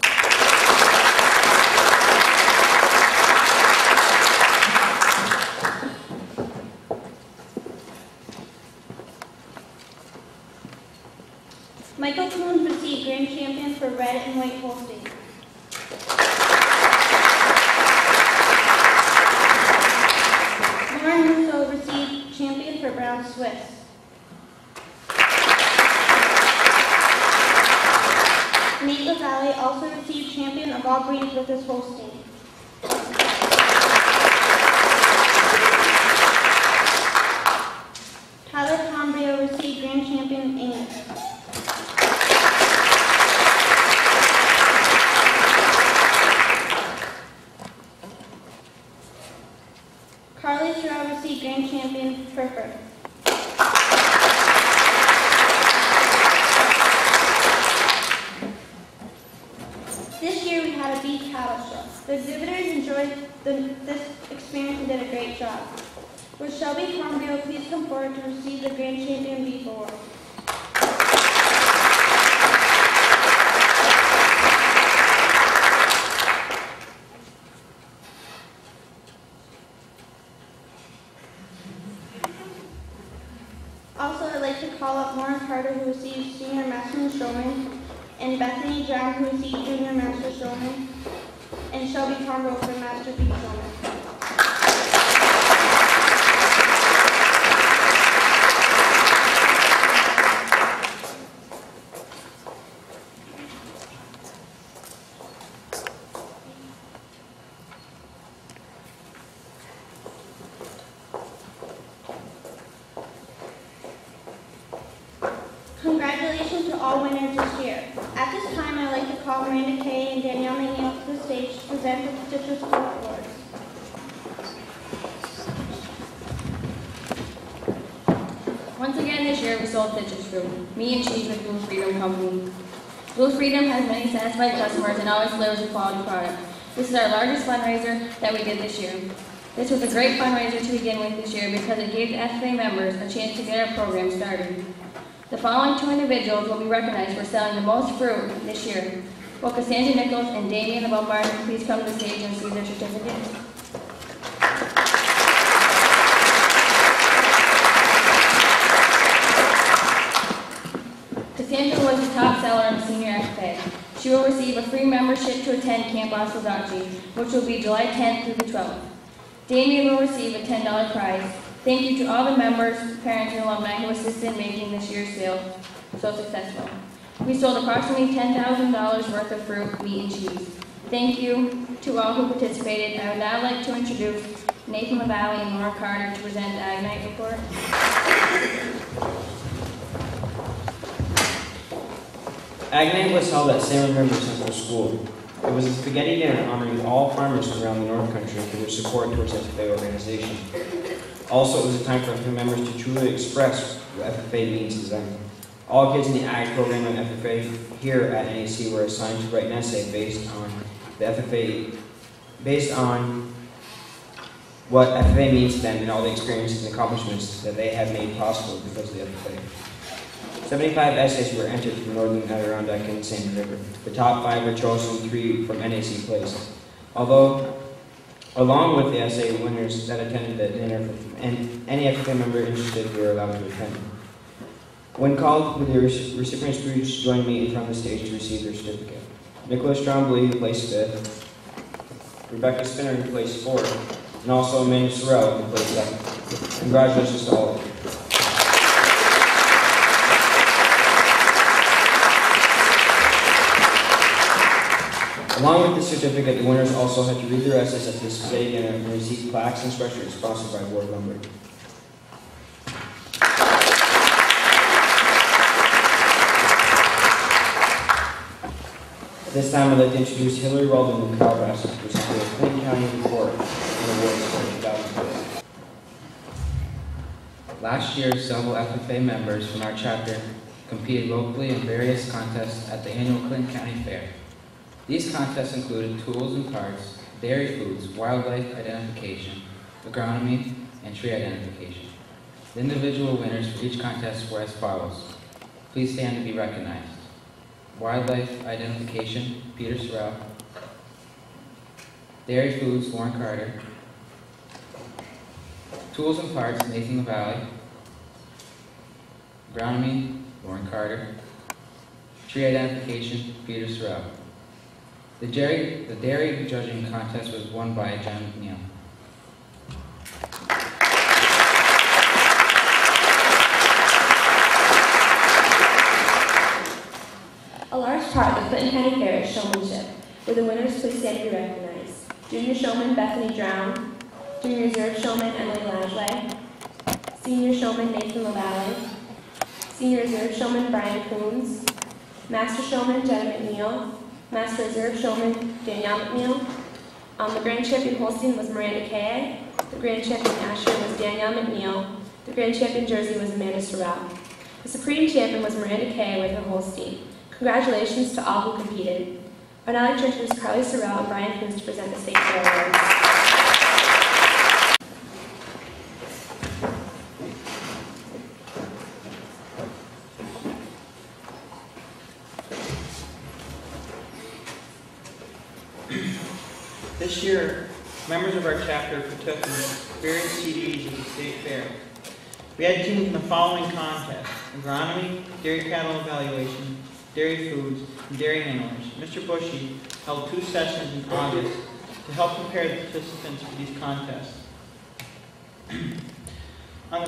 Michael Kuhn received Grand Champion for Red and White Holstein. Lauren Russo received Champion for Brown Swiss. Nate LaValle also received Champion of all breeds with his Holstein. Tyler Combrio received Grand Champion in English. Carly Sherrill received Grand Champion for Firth. This year we had a beef cattle show. The exhibitors enjoyed this experience and did a great job. Would Shelby Combrio please come forward to receive the Grand Champion Beef Award? Also, I'd like to call up Lauren Carter, who received Senior Master Showman, and Bethany Brown, who received Junior Master Showman, and Shelby Conroe for Master Beef Showman. Congratulations to all winners this year. At this time, I'd like to call Miranda Kay and Danielle McNeil to the stage to present the prestigious school awards. Once again this year we sold Citrus Fruit, meat and cheese with Blue Freedom Company. Blue Freedom has many satisfied customers and always delivers a quality product. This is our largest fundraiser that we did this year. This was a great fundraiser to begin with this year because it gave the FFA members a chance to get our program started. The following two individuals will be recognized for selling the most fruit this year. Will Cassandra Nichols and Damian Martin please come to the stage and receive their certificates? Cassandra was the top seller in Senior FFA. She will receive a free membership to attend Camp Oswaldachie, which will be July 10th through the 12th. Damian will receive a $10 prize. Thank you to all the members, parents, and alumni who assisted in making this year's sale so successful. We sold approximately $10,000 worth of fruit, meat, and cheese. Thank you to all who participated. I would now like to introduce Nathan LaValle and Laura Carter to present the Ag Night report. Ag Night was held at Salmon River Central School. It was a spaghetti dinner honoring all farmers from around the North Country for their support towards FFA organization. Also, it was a time for FFA members to truly express what FFA means to them. All kids in the Ag program at FFA here at NAC were assigned to write an essay based on the FFA, based on what FFA means to them and all the experiences and accomplishments that they have made possible because of the FFA. 75 essays were entered from Northern Adirondack and Salmon River. The top 5 were chosen, 3 from NAC Place. Along with the essay winners that attended the dinner, and any FFA member interested were allowed to attend. When called, the recipients groups joined me in front of the stage to receive their certificate. Nicholas Trombley, who placed 5th, Rebecca Spinner, who placed 4th, and also Amanda Sorrell, who placed 2nd. Congratulations to all of you. Along with the certificate, the winners also had to read their essays at this spaghetti dinner and receive plaques and sweatshirts sponsored by Ward Lumber. At this time, I'd like to introduce Hillary Weldon and Kyle Bassett, who received the Clinton County Report and Awards for 2012. Last year, several FFA members from our chapter competed locally in various contests at the annual Clinton County Fair. These contests included tools and carts, dairy foods, wildlife identification, agronomy, and tree identification. The individual winners for each contest were as follows. Please stand to be recognized. Wildlife identification, Peter Sorrell. Dairy foods, Lauren Carter. Tools and parts, Nathan LaValle. Agronomy, Lauren Carter. Tree identification, Peter Sorrell. The dairy judging contest was won by John McNeil. A large part of the Clinton County Fair is showmanship, where the winners please stand to be recognized. Junior showman Bethany Drown, Junior Reserve showman Emily Lajway, Senior showman Nathan LaValle, Senior Reserve showman Brian Coons, Master showman Jenna McNeil, Master Reserve showman Danielle McNeil. The Grand Champion Holstein was Miranda Kaye. The Grand Champion Asher was Danielle McNeil. The Grand Champion Jersey was Amanda Sorrell. The Supreme Champion was Miranda Kaye with her Holstein. Congratulations to all who competed. I'd now like to introduce Carly Sorrell and Brian Coons to present the State Fair Awards. This year, members of our chapter partook in various CDs at the State Fair. We had teams in the following contests: agronomy, dairy cattle evaluation, dairy foods, and dairy handlers. Mr. Bushy held 2 sessions in August to help prepare the participants for these contests. On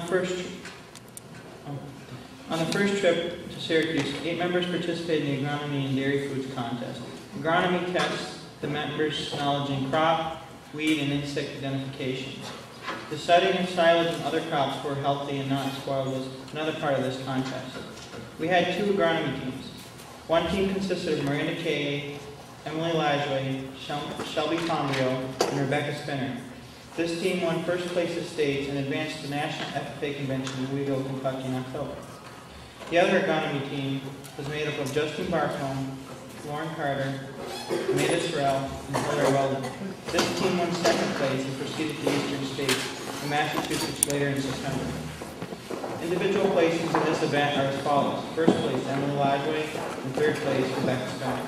the first trip to Syracuse, 8 members participated in the agronomy and dairy foods contest. Agronomy tests the members' knowledge in crop, weed, and insect identification. The setting of silage and other crops were healthy and not spoiled was another part of this contest. We had 2 agronomy teams. One team consisted of Miranda Kaye, Emily Lajway, Shelby Tombrio, and Rebecca Spinner. This team won first place at states and advanced to the National FFA Convention in Louisville, Kentucky in October. The other agronomy team was made up of Justin Barcombe, Lauren Carter, Amanda Sorrell, and Hillary Weldon. This team won second place and proceeded to Eastern States in Massachusetts later in September. Individual placings in this event are as follows. First place, Emily Lajway, and third place, Rebecca Spinner.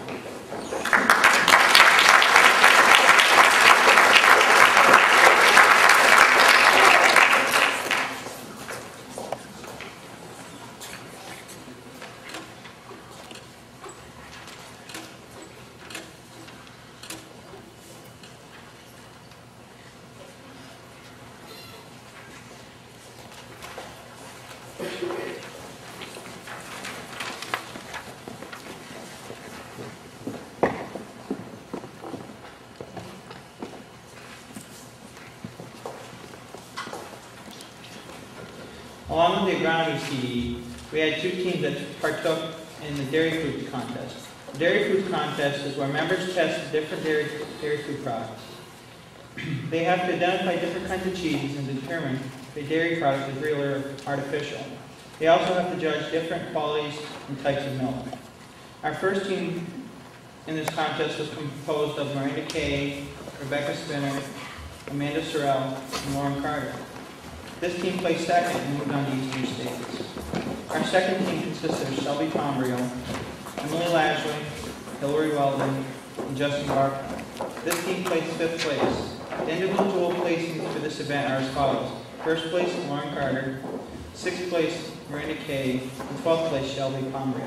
Along with the agronomy CD, we had 2 teams that partook in the dairy foods contest. The dairy foods contest is where members test different dairy food products. They have to identify different kinds of cheese and determine if a dairy product is real or artificial. They also have to judge different qualities and types of milk. Our first team in this contest was composed of Miranda Kay, Rebecca Spinner, Amanda Sorrell, and Lauren Carter. This team placed second and moved on to Eastern States. Our second team consisted of Shelby Pombrio, Emily Lashley, Hillary Weldon, and Justin Barker. This team placed 5th place. The individual placings for this event are as follows. 1st place, Lauren Carter. 6th place, Miranda Kay. And 12th place, Shelby Pombrio.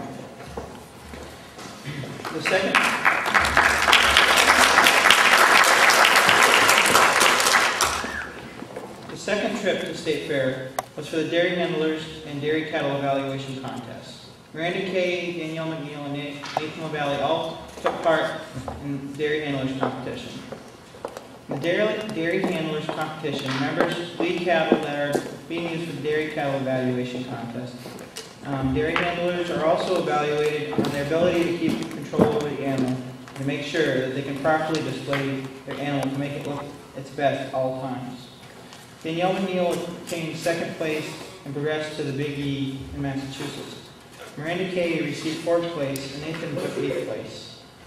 The second trip to State Fair was for the Dairy Handlers and Dairy Cattle Evaluation Contest. Miranda Kay, Danielle McNeil, and Nathan LaValle all took part in the Dairy Handlers competition. The Dairy Handlers competition, members lead cattle that are being used for the Dairy Cattle Evaluation Contest. Dairy handlers are also evaluated on their ability to keep control over the animal and to make sure that they can properly display their animal to make it look its best at all times. Danielle McNeil obtained 2nd place and progressed to the Big E in Massachusetts. Miranda Kay received 4th place and Nathan took 8th place.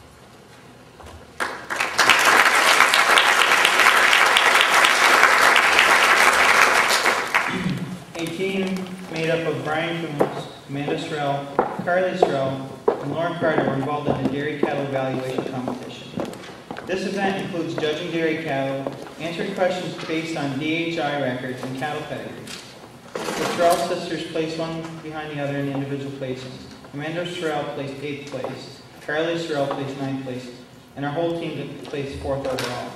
A team made up of Brian Coombs, Amanda Sorrell, Carly Sorrell, and Lauren Carter were involved in the Dairy Cattle Evaluation Competition. This event includes judging dairy cattle, answering questions based on DHI records and cattle pedigrees. The Sorrell sisters placed one behind the other in the individual placings. Amanda Sorrell placed 8th place, Carly Sorrell placed 9th place, and our whole team placed 4th overall.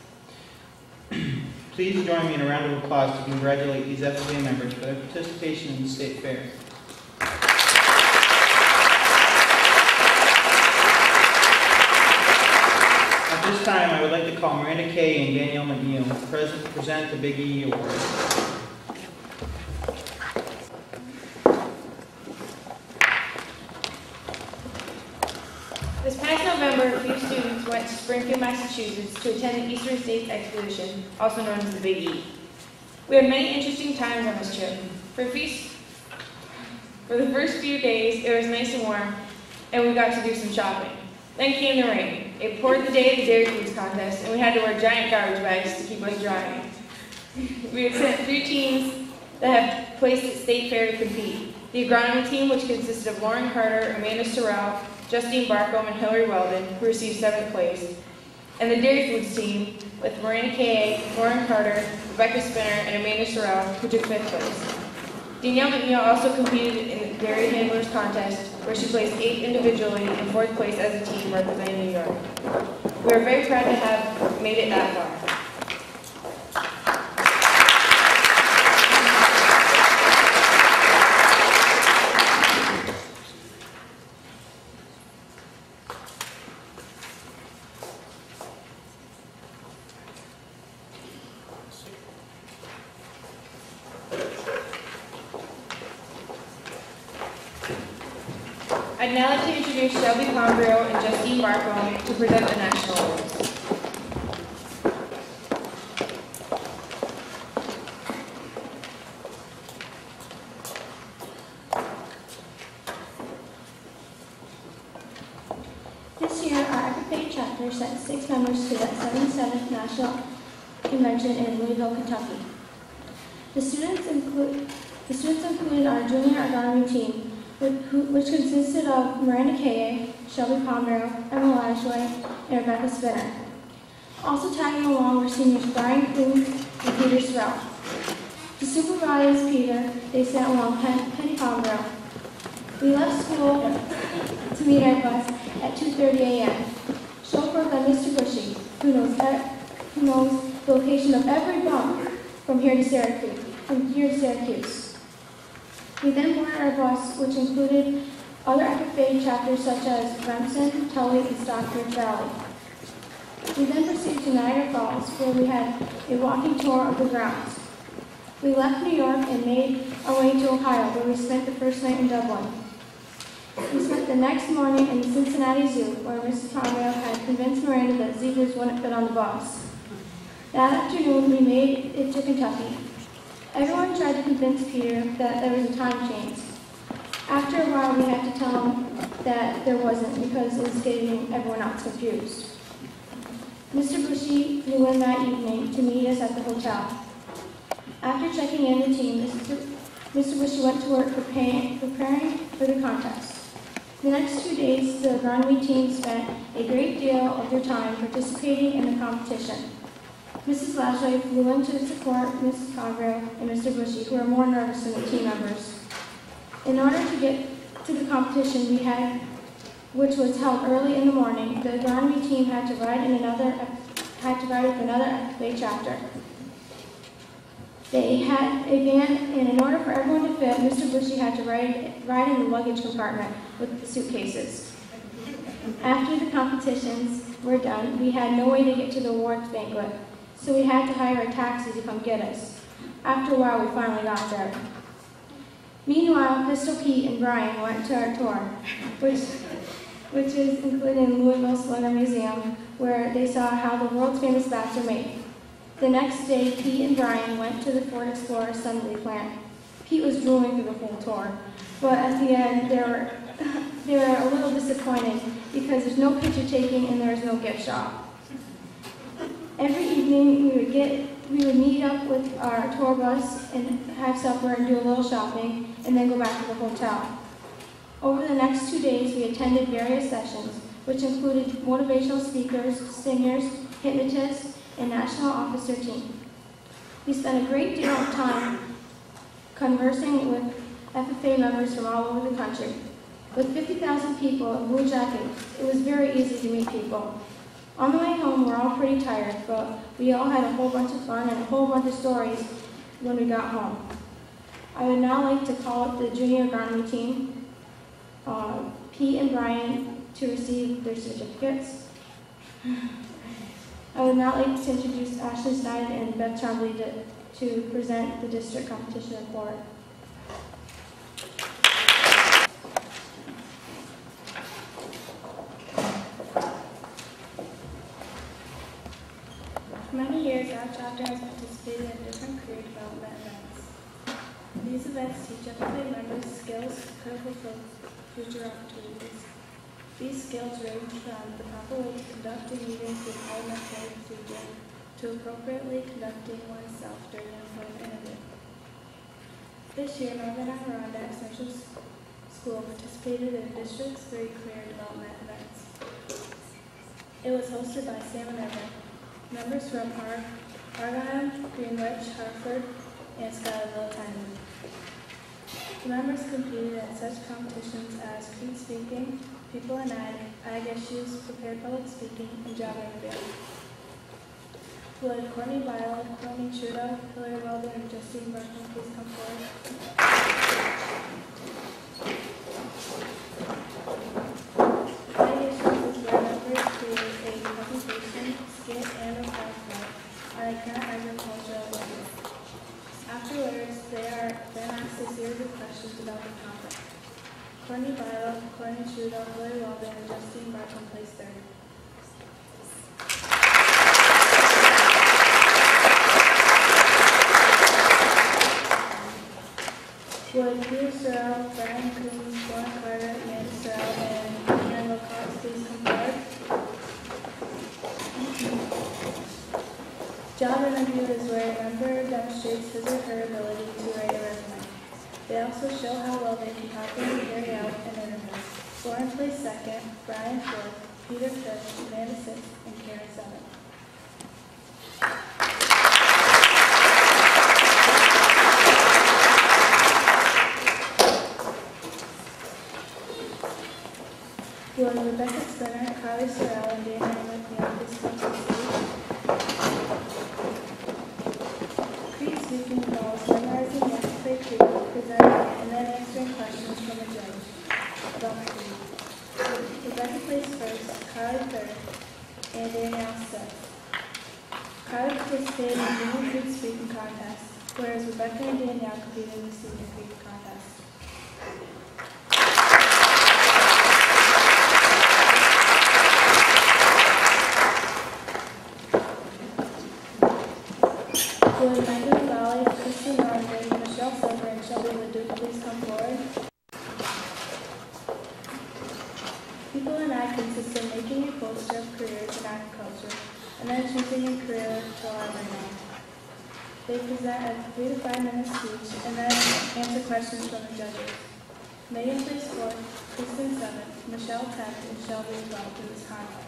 Please join me in a round of applause to congratulate these FFA members for their participation in the State Fair. At this time, I would like to call Miranda Kay and Danielle McNeil to present the Big E Award. This past November, a few students went to Springfield, Massachusetts to attend the Eastern States Exposition, also known as the Big E. We had many interesting times on this trip. For the first few days, it was nice and warm, and we got to do some shopping. Then came the rain. It poured the day of the Dairy Foods contest, and we had to wear giant garbage bags to keep us drying. We had sent 3 teams that had placed at State Fair to compete. The agronomy team, which consisted of Lauren Carter, Amanda Sorrell, Justine Barcombe, and Hillary Weldon, who received 7th place, and the Dairy Foods team, with Miranda Kay, Lauren Carter, Rebecca Spinner, and Amanda Sorrell, who took 5th place. Danielle McNeil also competed in the Dairy Handlers contest, where she placed 8th individually and 4th place as a team representing New York. We are very proud to have made it that far. I'd now like to introduce Shelby Pombrio and Justine Barcombe to present the national awards. This year, our FFA chapter sent 6 members to the 77th National Convention in Louisville, Kentucky. The students included our junior agronomy team, which consisted of Miranda Kay, Shelby Pombrio, Emma Lashley, and Rebecca Spinner. Also tagging along were seniors Brian Coombs and Peter Sorrell. To supervise Peter, they sent along Penny Pombrio. We left school to meet our bus at 2:30 a.m. Chauffeured by Mr. Bushy, who knows the location of every bump from here to Syracuse. We then boarded our bus, which included other FFA chapters such as Remsen, Tully, and Stockbridge Valley. We then proceeded to Niagara Falls, where we had a walking tour of the grounds. We left New York and made our way to Ohio, where we spent the first night in Dublin. We spent the next morning in the Cincinnati Zoo, where Mrs. Conrail had convinced Miranda that zebras wouldn't fit on the bus. That afternoon, we made it to Kentucky. Everyone tried to convince Peter that there was a time change. After a while, we had to tell him that there wasn't because it was getting everyone else confused. Mr. Bushy flew in that evening to meet us at the hotel. After checking in the team, Mr. Bushy went to work preparing for the contest. The next 2 days, the agronomy team spent a great deal of their time participating in the competition. Mrs. Lashley flew in to support Mrs. Conrail and Mr. Bushy, who were more nervous than the team members. In order to get to the competition which was held early in the morning, the agronomy team had to ride with another FFA chapter. They had a van, and in order for everyone to fit, Mr. Bushy had to ride in the luggage compartment with the suitcases. After the competitions were done, we had no way to get to the awards banquet, so we had to hire a taxi to come get us. After a while, we finally got there. Meanwhile, Pistol Pete and Brian went to our tour, which is included in Louisville Slugger Museum, where they saw how the world's famous bats are made. The next day, Pete and Brian went to the Ford Explorer assembly plant. Pete was drooling through the whole tour, but at the end, they were a little disappointed because there's no picture taking and there's no gift shop. Every evening, we would meet up with our tour bus and have supper and do a little shopping, and then go back to the hotel. Over the next 2 days, we attended various sessions, which included motivational speakers, singers, hypnotists, and national officer team. We spent a great deal of time conversing with FFA members from all over the country. With 50,000 people in blue jackets, it was very easy to meet people. On the way home, we're all pretty tired, but we all had a whole bunch of fun and a whole bunch of stories when we got home. I would now like to call up the junior agronomy team, Pete and Brian, to receive their certificates. I would now like to introduce Ashley Stein and Beth Trombley to present the district competition report. For many years, our chapter has participated in different career development events. These events teach FFA members skills critical for future opportunities. These skills range from the proper way to conduct a meeting through parliamentary procedure to appropriately conducting oneself during an employment interview. This year, Northern Adirondack Central School participated in District 3 career development events. It was hosted by Sam and Evan, members from Argyle, Greenwich, Hartford, and Schuylerville attended. The members competed in such competitions as creed speaking, people in ag issues, prepared public speaking, and job interview. Would Courtney Bile, Courtney Trudeau, Hillary Weldon, and Justine Burton please come forward? Ag issues is where members create a presentation, skit, and a flashcard on a current agricultural issue. Afterwards, they are then asked a series of questions about the topic. Courtney Bile, Courtney Trudeau, Hillary Weldon, and Justine Barton placed third. Would Peter Sorrell, Brian Coons, Lauren Carter, Amanda Sorrell, and Ann Wilcox please come forward? Job interview is where a member demonstrates his or her ability to write a resume. They also show how well they can properly carry out an interview. Lauren placed second, Brian fourth, Peter fifth, Amanda sixth, and Karen seventh. Would Rebecca Spinner, Carly Sorrell, and Dana McNeil please come to the stage? Creed speaking involves memorizing the FFA creed, presenting it, and then answering questions from a judge about the creed. Rebecca placed first, Carly third, and Danielle sixth. Carly participated in the junior creed speaking contest, whereas Rebecca and Danielle competed in the senior creed contest. 5 consists of making a poster of careers in agriculture and then choosing a career to elaborate on. They present a 3 to 5 minute speech and then answer questions from the judges. Megan placed 4th, Kristen 7th, Michelle 10th, and Shelby 12th in this contest.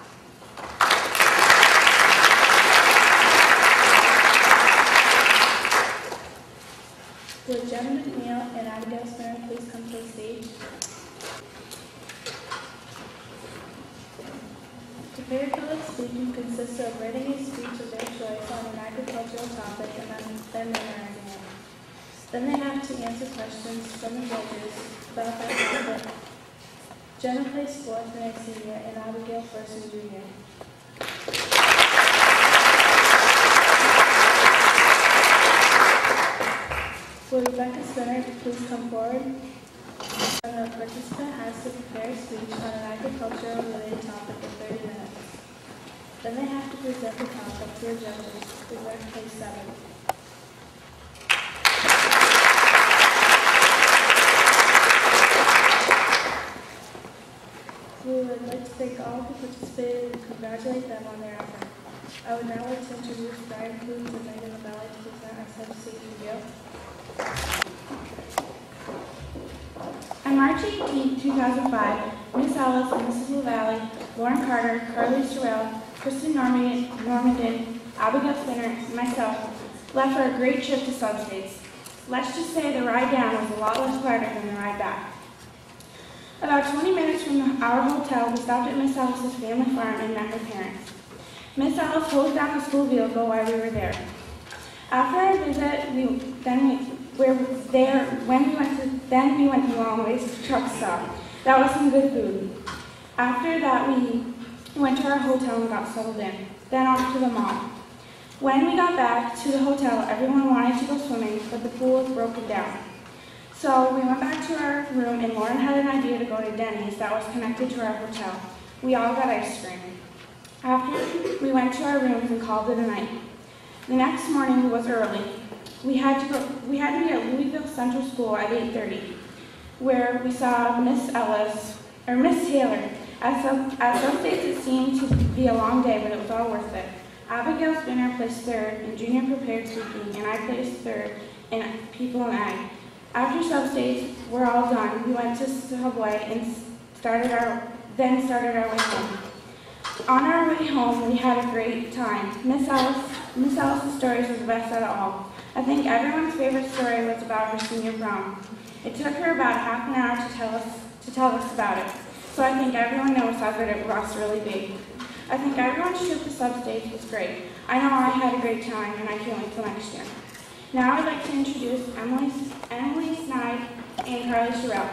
Would Jenna McNeil and Abigail Spinner please come to the stage? The fair public speaking consists of writing a speech of their choice on an agricultural topic and then memorizing it. Then they have to answer questions from the judges about that topic. Jenna placed 4th in a senior and Abigail 1st in junior. Will Rebecca Spinner please come forward? The participant has to prepare a speech on an agricultural related topic in 30 minutes. Then they have to present the topic to the judges. Rebecca placed 7th. We would like to thank all who participated and congratulate them on their effort. I would now like to introduce Brian Coons and Megan LaBelle to present our substate review. On March 18, 2005, Ms. Ellis and Mrs. LaValle, Lauren Carter, Carly Sorrell, Kristen Normandin, Abigail Spinner, and myself left for a great trip to Substates. Let's just say the ride down was a lot less harder than the ride back. About 20 minutes from our hotel, we stopped at Miss Ellis' family farm and met her parents. Miss Ellis hosed down the school vehicle while we were there. After our visit, we went to Long Ways truck stop. That was some good food. After that, we went to our hotel and got settled in. Then off to the mall. When we got back to the hotel, everyone wanted to go swimming, but the pool was broken down. So we went back to our room, and Lauren had an idea to go to Denny's that was connected to our hotel. We all got ice cream. After we went to our rooms and called it a night. The next morning was early. We had to be at Louisville Central School at 8:30, where we saw Miss Taylor. At some days it seemed to be a long day, but it was all worth it. Abigail Spinner placed 3rd in junior prepared speaking, and I placed 3rd in people and ag. After Substates were all done, we went to Subway and started our way home. On our way home, we had a great time. Miss Ellis' stories were the best out of all. I think everyone's favorite story was about her senior prom. It took her about half an hour to tell us about it. So I think everyone knows how good it was really big. I think everyone's trip to Substates was great. I know I had a great time, and I can't wait till next year. Now I'd like to introduce Emily Snide and Carly Sorrell.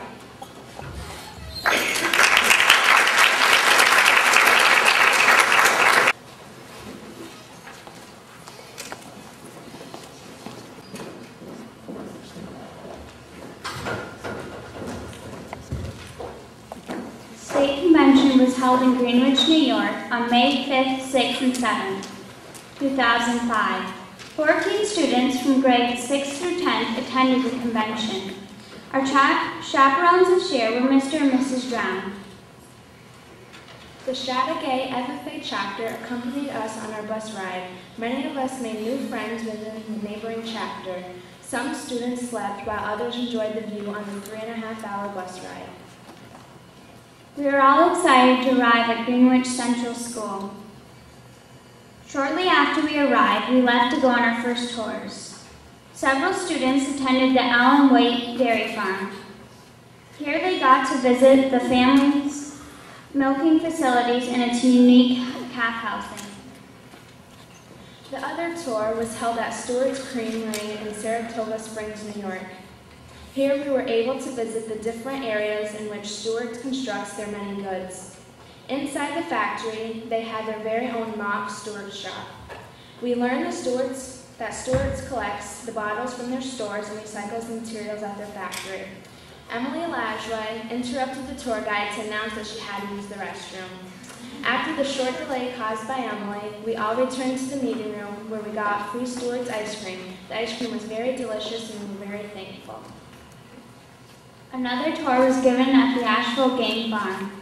State Convention was held in Greenwich, New York on May 5th, 6th, and 7th, 2005. 14 students from grades 6th through 10th attended the convention. Our chaperones this year were Mr. and Mrs. Brown. The Chateauguay FFA chapter accompanied us on our bus ride. Many of us made new friends within the neighboring chapter. Some students slept while others enjoyed the view on the 3.5-hour bus ride. We were all excited to arrive at Greenwich Central School. Shortly after we arrived, we left to go on our first tours. Several students attended the Allen Waite Dairy Farm. Here they got to visit the family's milking facilities and its unique calf housing. The other tour was held at Stewart's Creamery in Saratoga Springs, New York. Here we were able to visit the different areas in which Stewart's constructs their many goods. Inside the factory, they had their very own mock Stewart's shop. We learned that Stewart's collects the bottles from their stores and recycles the materials at their factory. Emily Lajway interrupted the tour guide to announce that she had to use the restroom. After the short delay caused by Emily, we all returned to the meeting room where we got free Stewart's ice cream. The ice cream was very delicious and we were very thankful. Another tour was given at the Asheville Game Farm.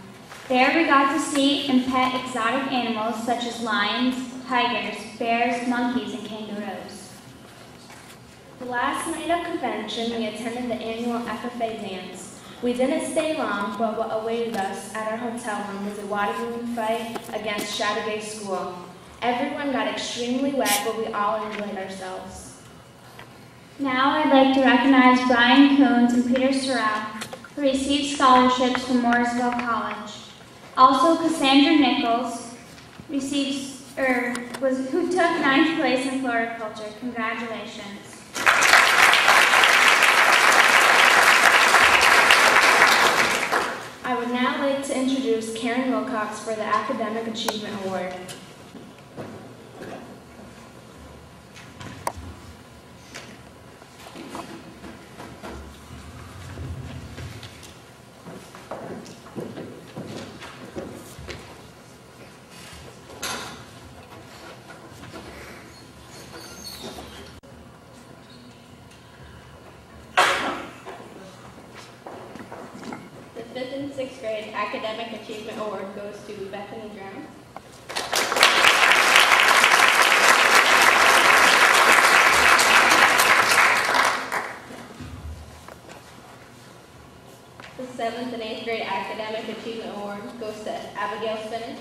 There we got to see and pet exotic animals such as lions, tigers, bears, monkeys, and kangaroos. The last night of convention, we attended the annual FFA dance. We didn't stay long, but what awaited us at our hotel room was a water balloon fight against Chateauguay School. Everyone got extremely wet, but we all enjoyed ourselves. Now I'd like to recognize Brian Coons and Peter Sorrell, who received scholarships from Mooresville College. Also, Cassandra Nichols who took 9th place in floriculture. Congratulations. I would now like to introduce Karen Wilcox for the Academic Achievement Award. The 5th and 6th grade Academic Achievement Award goes to Bethany Brown. The 7th and 8th grade Academic Achievement Award goes to Abigail Spinner.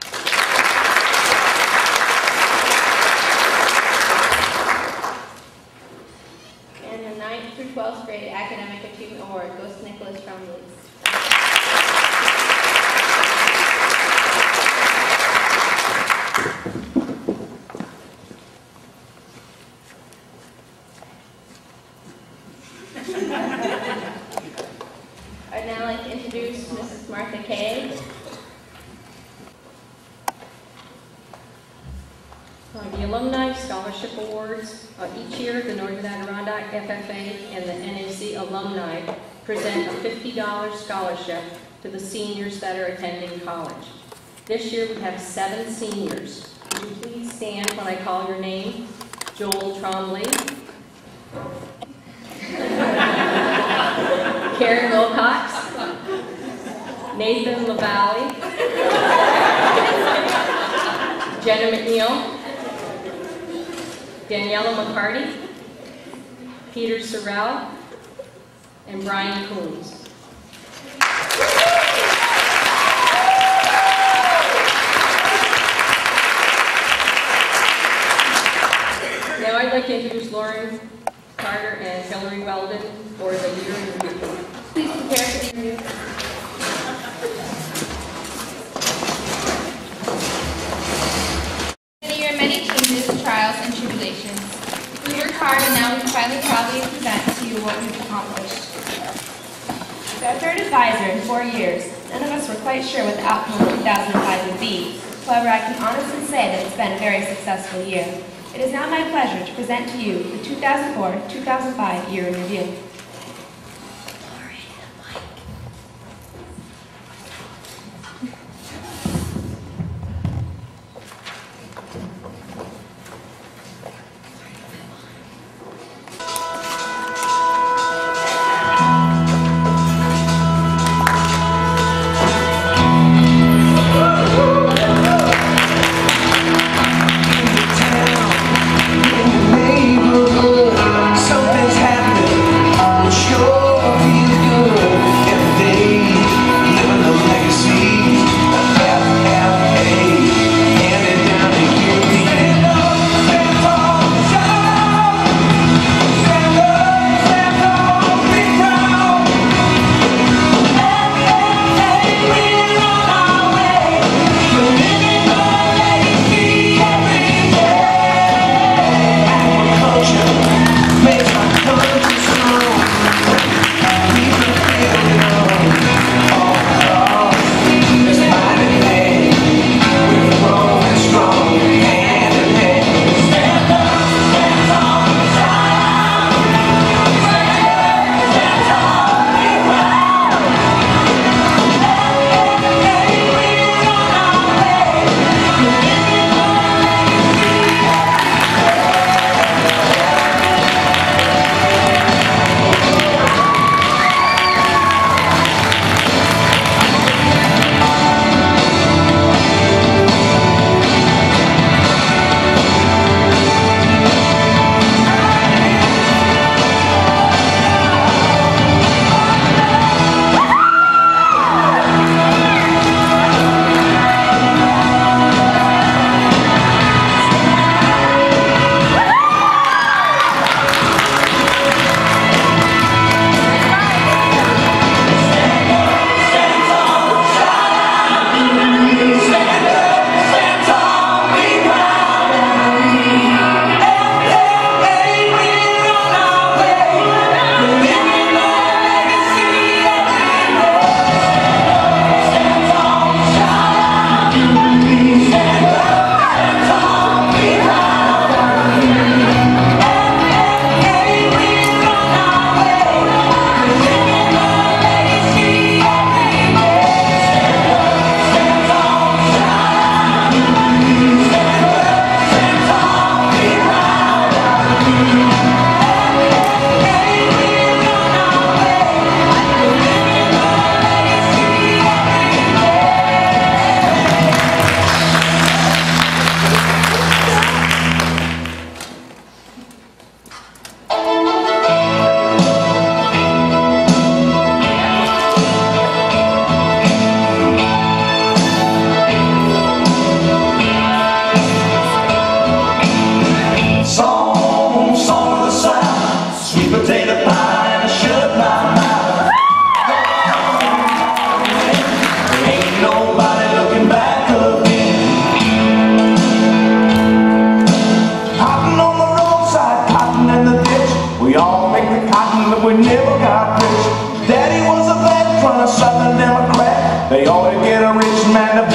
And the 9th through 12th grade Academic Achievement Award goes to Nicholas Trombley. I'd now like to introduce Mrs. Martha Kay. The Alumni Scholarship Awards. Each year, the Northern Adirondack FFA and the NAC alumni present a $50 scholarship to the seniors that are attending college. This year, we have 7 seniors. Would you please stand when I call your name? Joel Trombley, Karen Wilcox, Nathan LaValle, Jenna McNeil, Daniela McCarty, Peter Sorrell, and Brian Coons. Now I'd like to introduce Lauren Carter and Hillary Weldon for the year in review. Please prepare for the interview. Many changes, trials, and tribulations. We worked hard and now we can finally proudly present to you what we've accomplished. As our third advisor in 4 years, none of us were quite sure what the outcome of 2005 would be. However, I can honestly say that it's been a very successful year. It is now my pleasure to present to you the 2004-2005 year in review. Something's happening.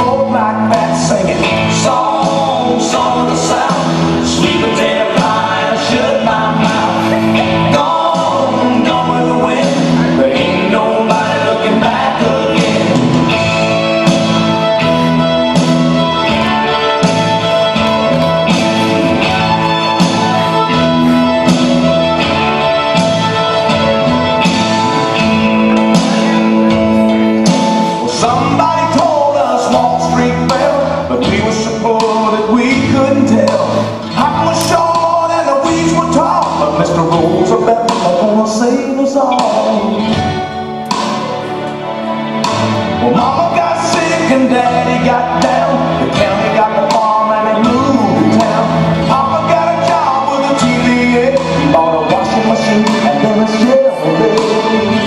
folk like that singing song, song of the South. Sweet potato pie, I shut my mouth. Gone, gone with the wind. There ain't nobody looking back again. Somebody told us Wall Street fell, but we were so poor that we couldn't tell. I was short and the weeds were tall, but Mr. Roosevelt was gonna save us all. Well, Mama got sick and Daddy got down. The county got the farm and they moved to town. Papa got a job with a TVA. He bought a washing machine and then a Chevrolet.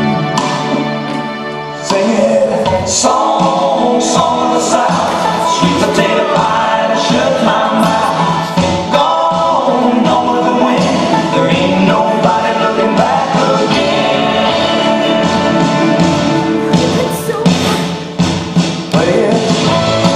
Sing it, song, song of the South. Sweet potato pie, I shut my mouth. Gone, gone with the wind. There ain't nobody looking back again. Play it.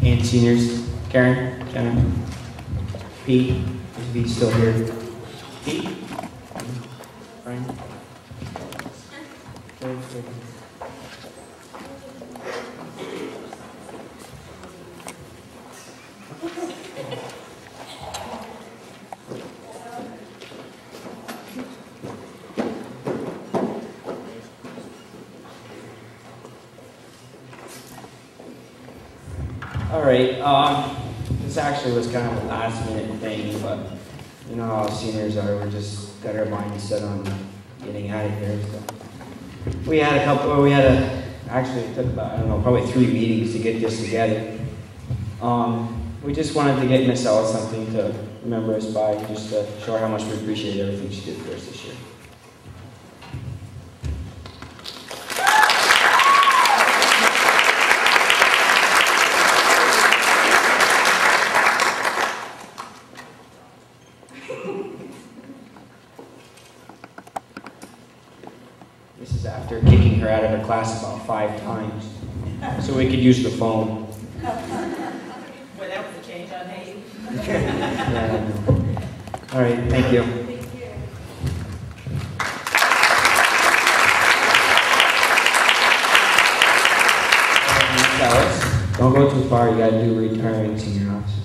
and seniors. Karen, Jenna, Pete, is Pete still here? Pete? Brian? All right, this actually was kind of a last minute thing, but you know how seniors are, we just got our minds set on getting out of here. So we had actually it took about, I don't know, probably 3 meetings to get this together. We just wanted to get Miss Ellis something to remember us by, just to show her how much we appreciate everything she did for us this year. This is after kicking her out of her class about 5 times, so we could use the phone. Well, that was a change on name. Yeah. All right, thank you. Don't go too far, you gotta do retiring senior officers.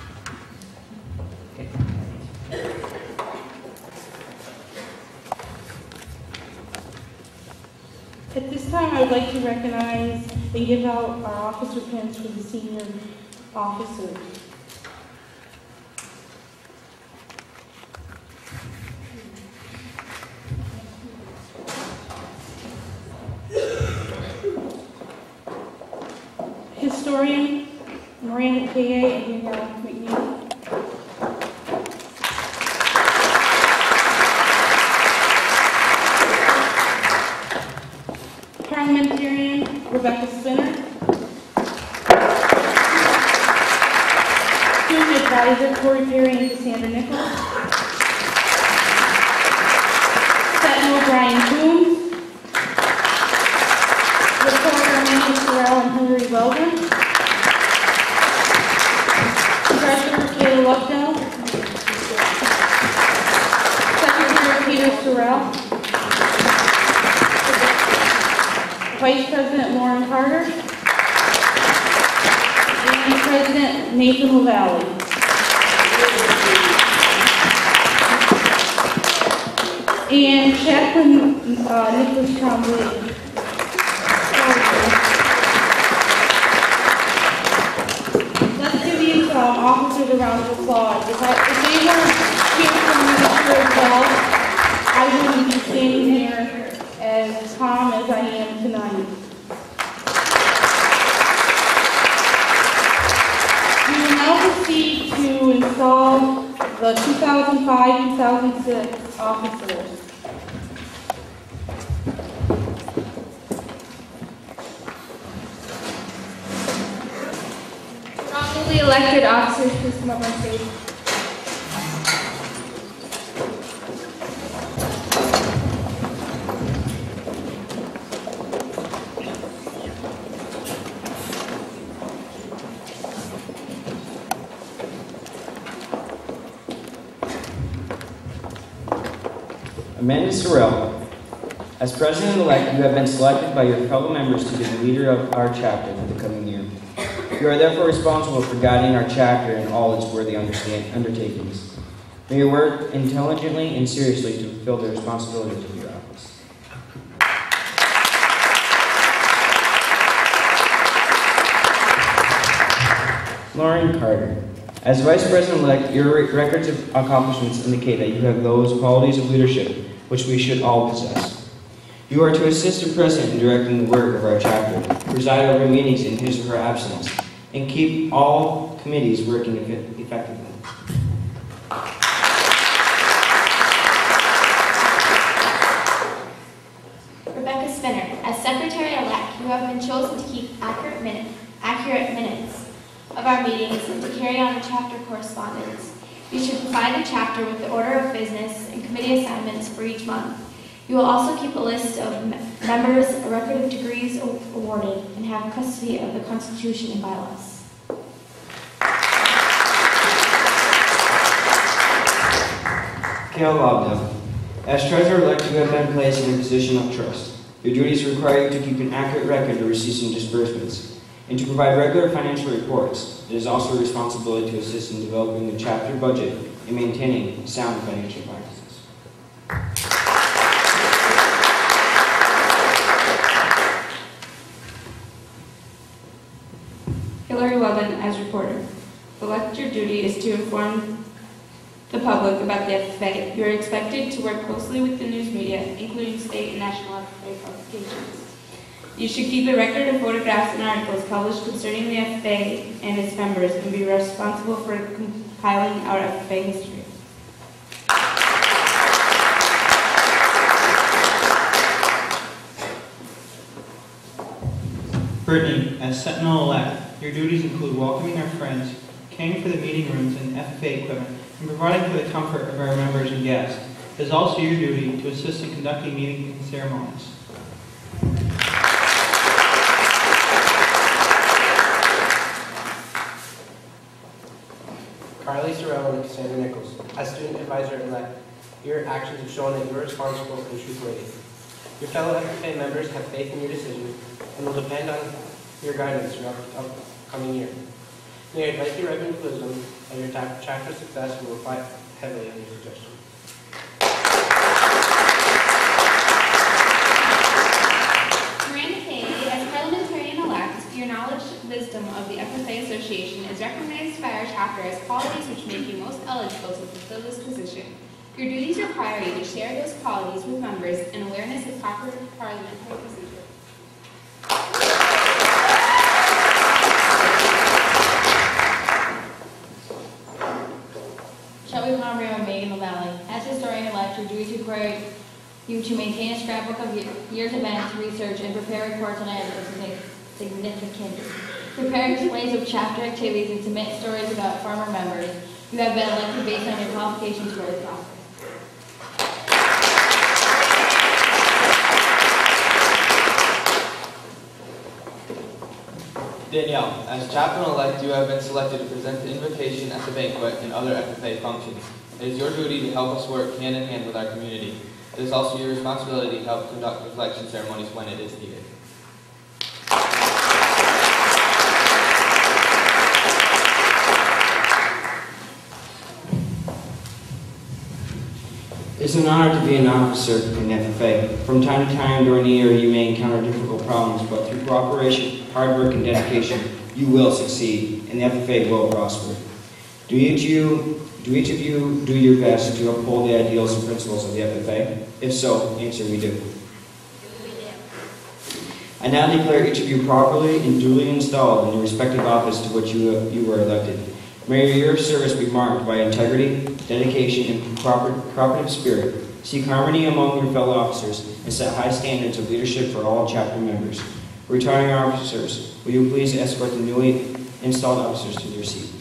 At this time, I would like to recognize and give out our officer pins for the senior officers. Historian Miranda K.A. and Danielle McNeil. Parliamentarian Rebecca Spinner. Student advisor Corey Perry and Cassandra Nichols. Sentinel Brian Coombs. Reporter Amanda Sorrell and Hillary Weldon. Treasurer Kayla Luckdell. Secretary Peter Sorrell. Vice President Lauren Carter, and President Nathan LaValle. And Chaplain Nicholas Trombley. Let's give these officers a round of applause. If they weren't here from Minister as well, I wouldn't be standing here as calm as I am tonight. We will now proceed to install the 2005-2006 officers. Newly elected officers, please come up on stage. Amanda Sorrell, as president-elect, you have been selected by your fellow members to be the leader of our chapter for the coming year. You are therefore responsible for guiding our chapter in all its worthy undertakings. May you work intelligently and seriously to fulfill the responsibilities of your office. Lauren Carter, as Vice President-elect, your records of accomplishments indicate that you have those qualities of leadership which we should all possess. You are to assist the President in directing the work of our chapter, preside over meetings in his or her absence, and keep all committees working effectively. Rebecca Spinner, as Secretary-elect, you have been chosen to keep accurate minutes of our meetings and to carry on the chapter correspondence. You should provide the chapter with the order of business and committee assignments for each month. You will also keep a list of members, a record of degrees awarded, and have custody of the Constitution and bylaws. Hail Labda. As treasurer-elect, you have been placed in a position of trust. Your duties require you to keep an accurate record of receipts and disbursements, and to provide regular financial reports. It is also a responsibility to assist in developing the chapter budget and maintaining sound financial practices. Hillary Weldon as reporter. The lecture duty is to inform the public about the FFA. You are expected to work closely with the news media, including state and national FFA publications. You should keep a record of photographs and articles published concerning the FFA and its members and be responsible for compiling our FFA history. Brittany, as Sentinel-elect, your duties include welcoming our friends, caring for the meeting rooms and FFA equipment, and providing for the comfort of our members and guests. It is also your duty to assist in conducting meetings and ceremonies. Carly Sorrell and Cassandra Nichols, as student advisor-elect, your actions have shown that you are responsible and truthworthy. Your fellow FFA members have faith in your decision and will depend on your guidance throughout the upcoming year. May I invite your reverend wisdom and your chapter success will rely heavily on your suggestion. Miranda Haley, as parliamentarian-elect, your knowledge and wisdom of the FFA Association is recognized by our chapter as qualities which make you most eligible to fulfill this position. Your duties require you to share those qualities with members and awareness of proper parliamentary procedure. Shelby Pomeroy and Megan LaValle. As historian-elect, your duties require you to maintain a scrapbook of year's events, research, and prepare reports on items of significance. Prepare displays of chapter activities and submit stories about former members. You have been elected based on your qualifications for this office. Danielle, as chaplain-elect, you have been selected to present the invocation at the banquet and other FFA functions. It is your duty to help us work hand in hand with our community. It is also your responsibility to help conduct reflection ceremonies when it is needed. It's an honor to be an officer in FFA. From time to time during the year, you may encounter difficult problems, but through cooperation, hard work, and dedication, you will succeed, and the FFA will prosper. Do each of you do your best to uphold the ideals and principles of the FFA? If so, answer, we do. I now declare each of you properly and duly installed in your respective office to which you were elected. May your service be marked by integrity, dedication, and cooperative spirit. Seek harmony among your fellow officers and set high standards of leadership for all chapter members. Retiring officers, will you please escort the newly installed officers to their seat?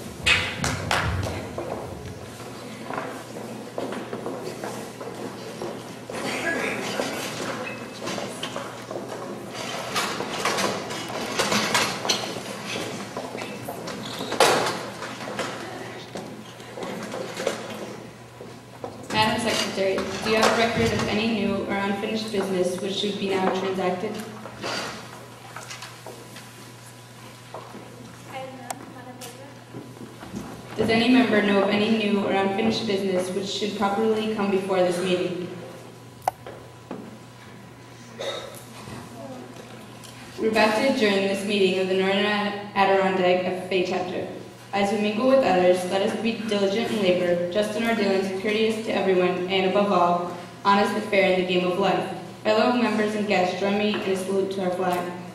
Madam Secretary, do you have a record of any new or unfinished business which should be now transacted? Does any member know of any new or unfinished business which should properly come before this meeting? We're about to adjourn this meeting of the Northern Adirondack FFA chapter. As we mingle with others, let us be diligent in labor, just in our dealings, courteous to everyone, and above all, honest and fair in the game of life. Fellow members and guests, join me in a salute to our flag.